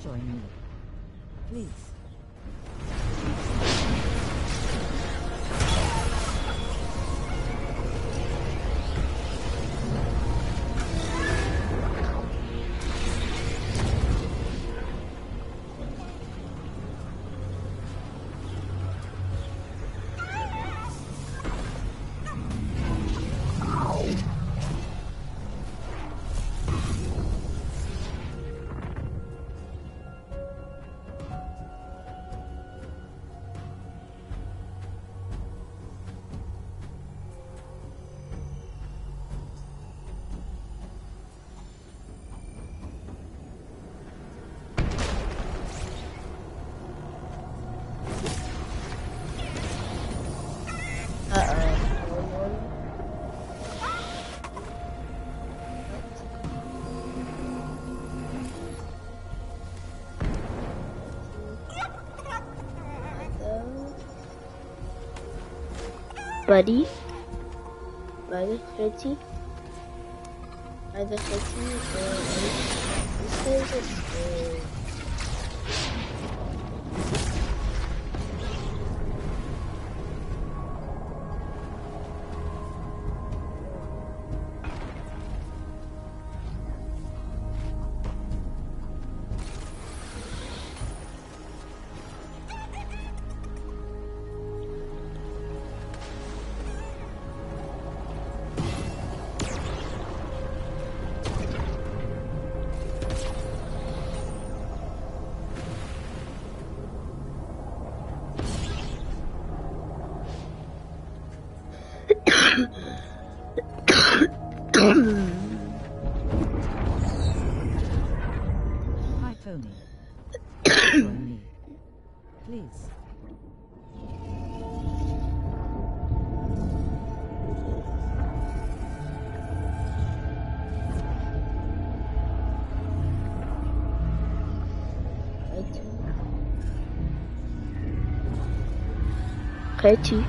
join me? Please. Buddy, Buddy, Freddy, either Freddy or this is a Hi, Tony. Join me. Please. Katie.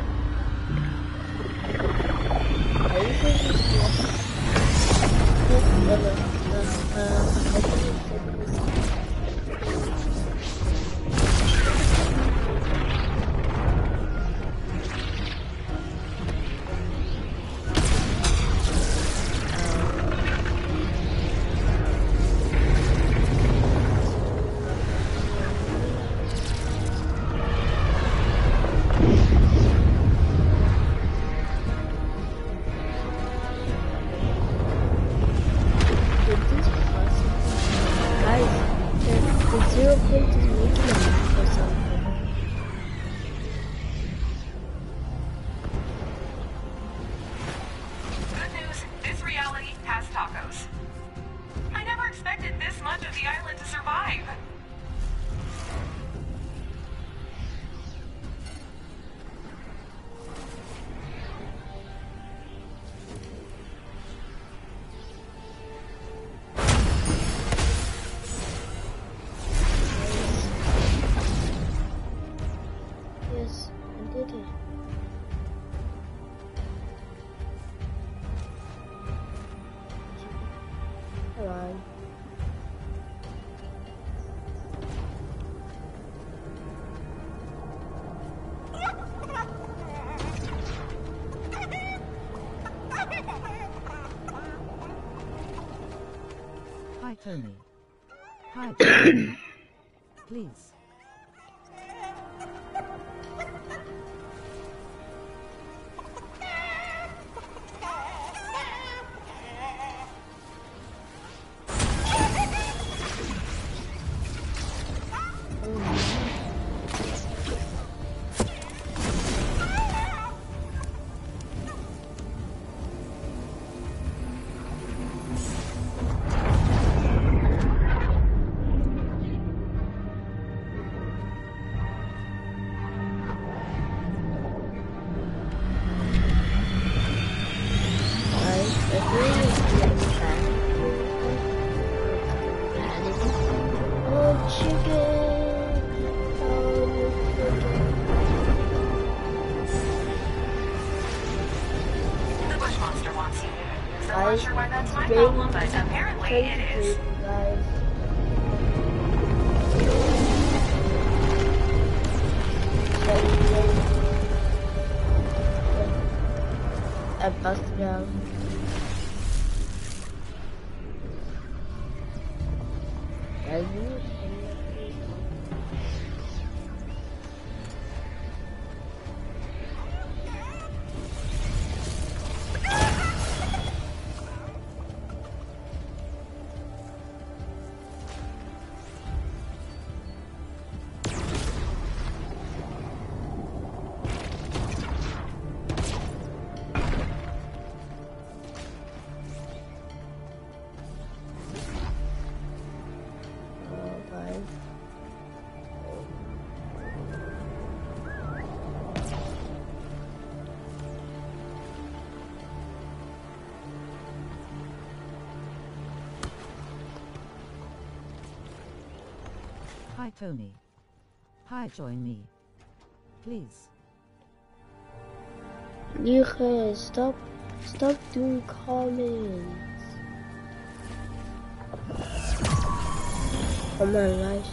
Hi, Tony. Hi, Tony. Please. Not sure why that's my problem, but apparently it is. Guys. I busted out. Guys, you know Hi Tony. Hi, join me. Please. Liege, stop, stop doing comments. Come on, guys.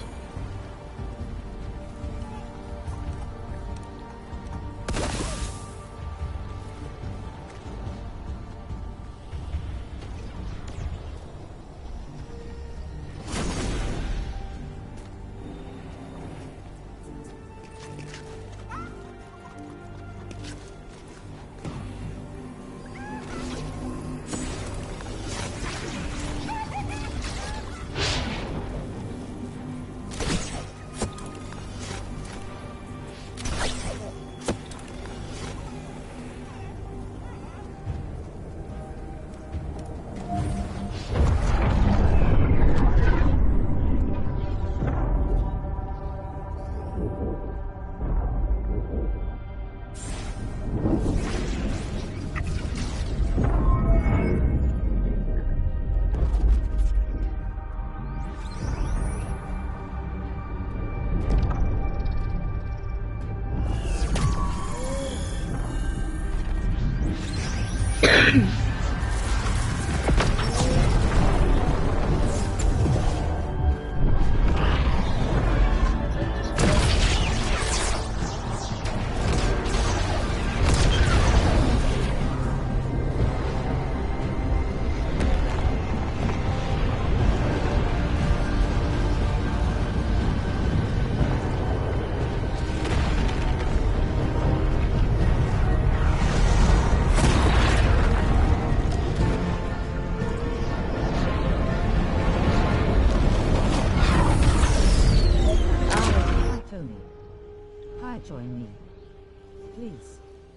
Join me. Please.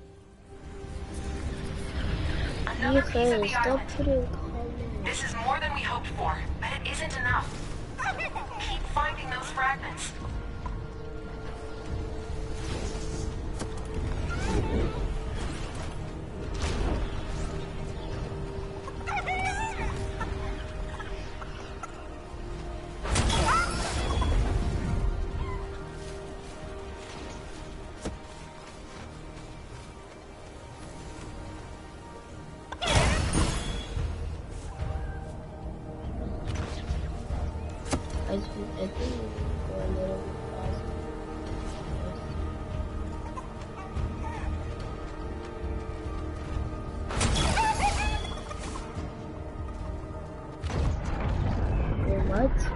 Another piece of the Stop island. putting comments. This is more than we hoped for, but it isn't enough. Keep finding those fragments. I think I think we can go a little bit faster. Wait, what?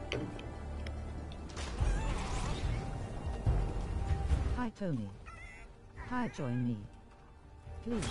Hi Tony. Hi, join me. Please.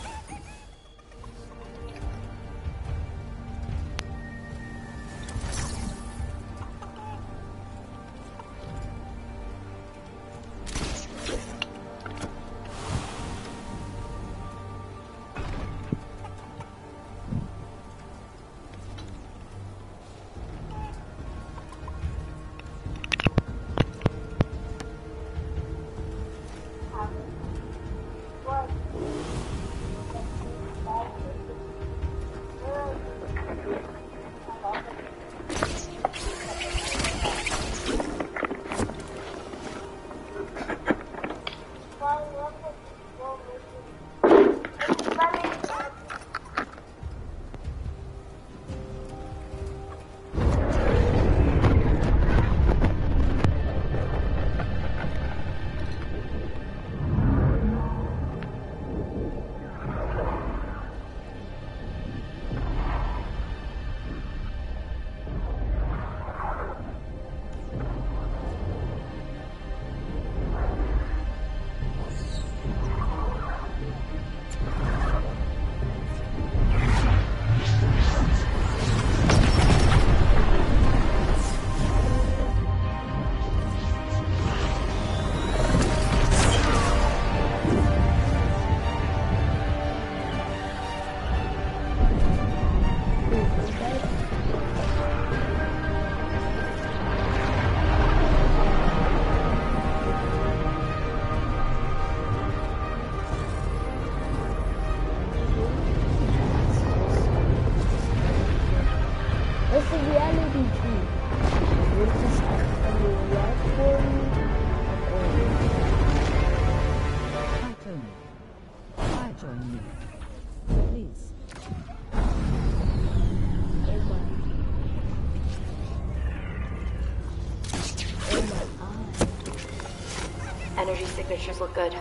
Energy signatures look good.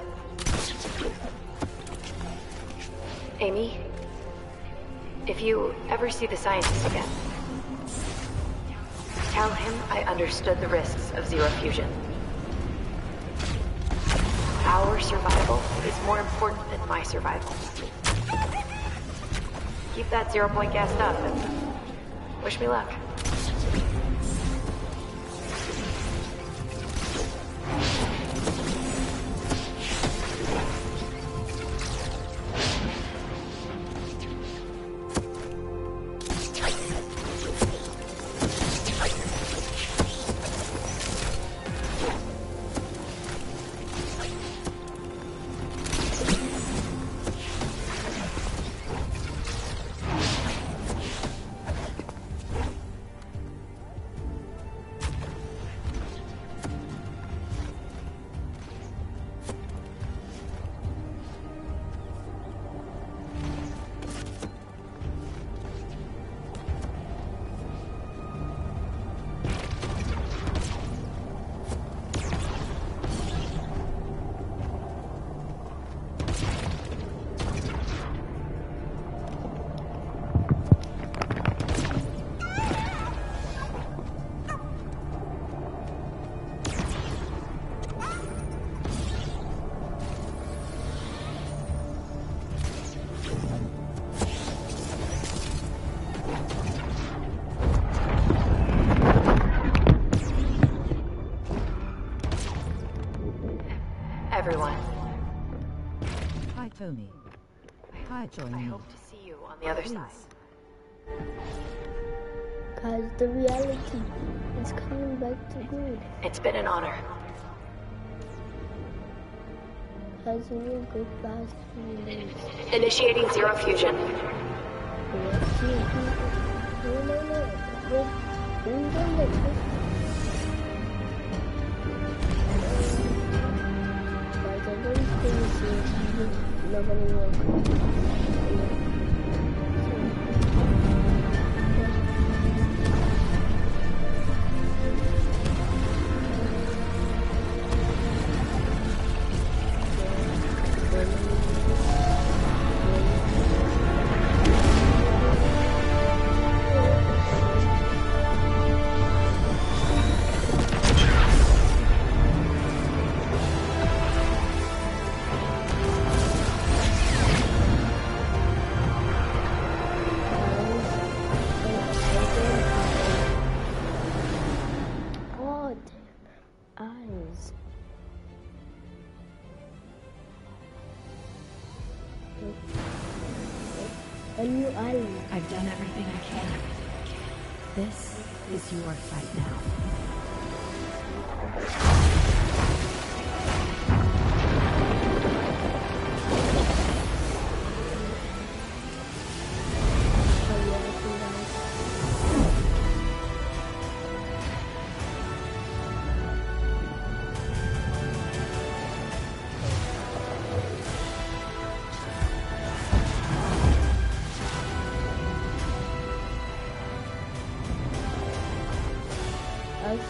Amy, if you ever see the scientist again, tell him I understood the risks of zero fusion. Our survival is more important than my survival. Keep that zero point gassed up and wish me luck. Everyone. Hi, Tony. Hi, join I me. hope to see you on the other Please. side. Guys, the reality is coming back to good. It's been an honor. Guys, we will go fast few days. Initiating zero fusion. Let's see. No, no, no. Wait. Don't do it. Guys, I don't think it's not gonna work. A new island. I've done everything I can. This is your fight now. I see.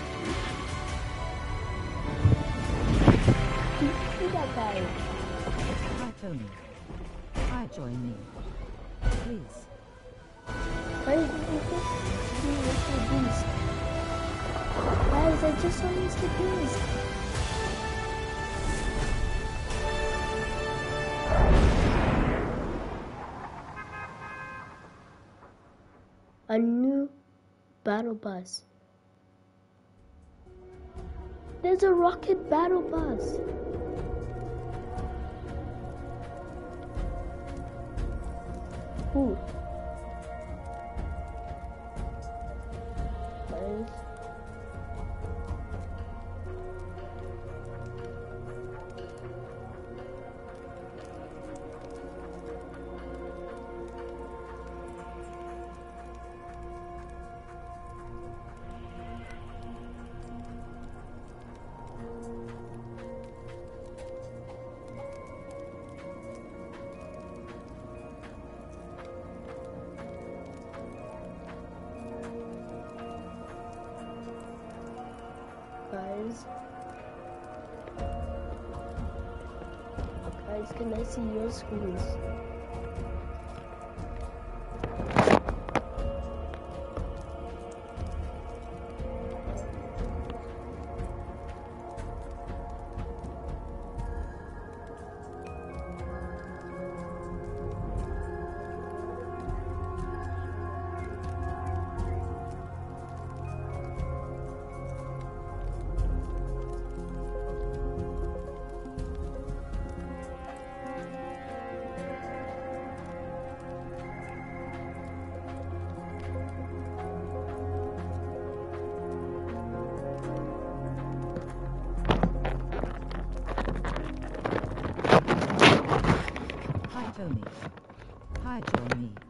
See that guy? Hi, Tony. Hi, join me. Please. Why did you just see Mister Beast? Guys, I just saw Mister Beast. A new battle bus. There's a rocket battle bus. Ooh. Guys. Guys, guys, can I see your screens? Hi, Tony. Hi, join me.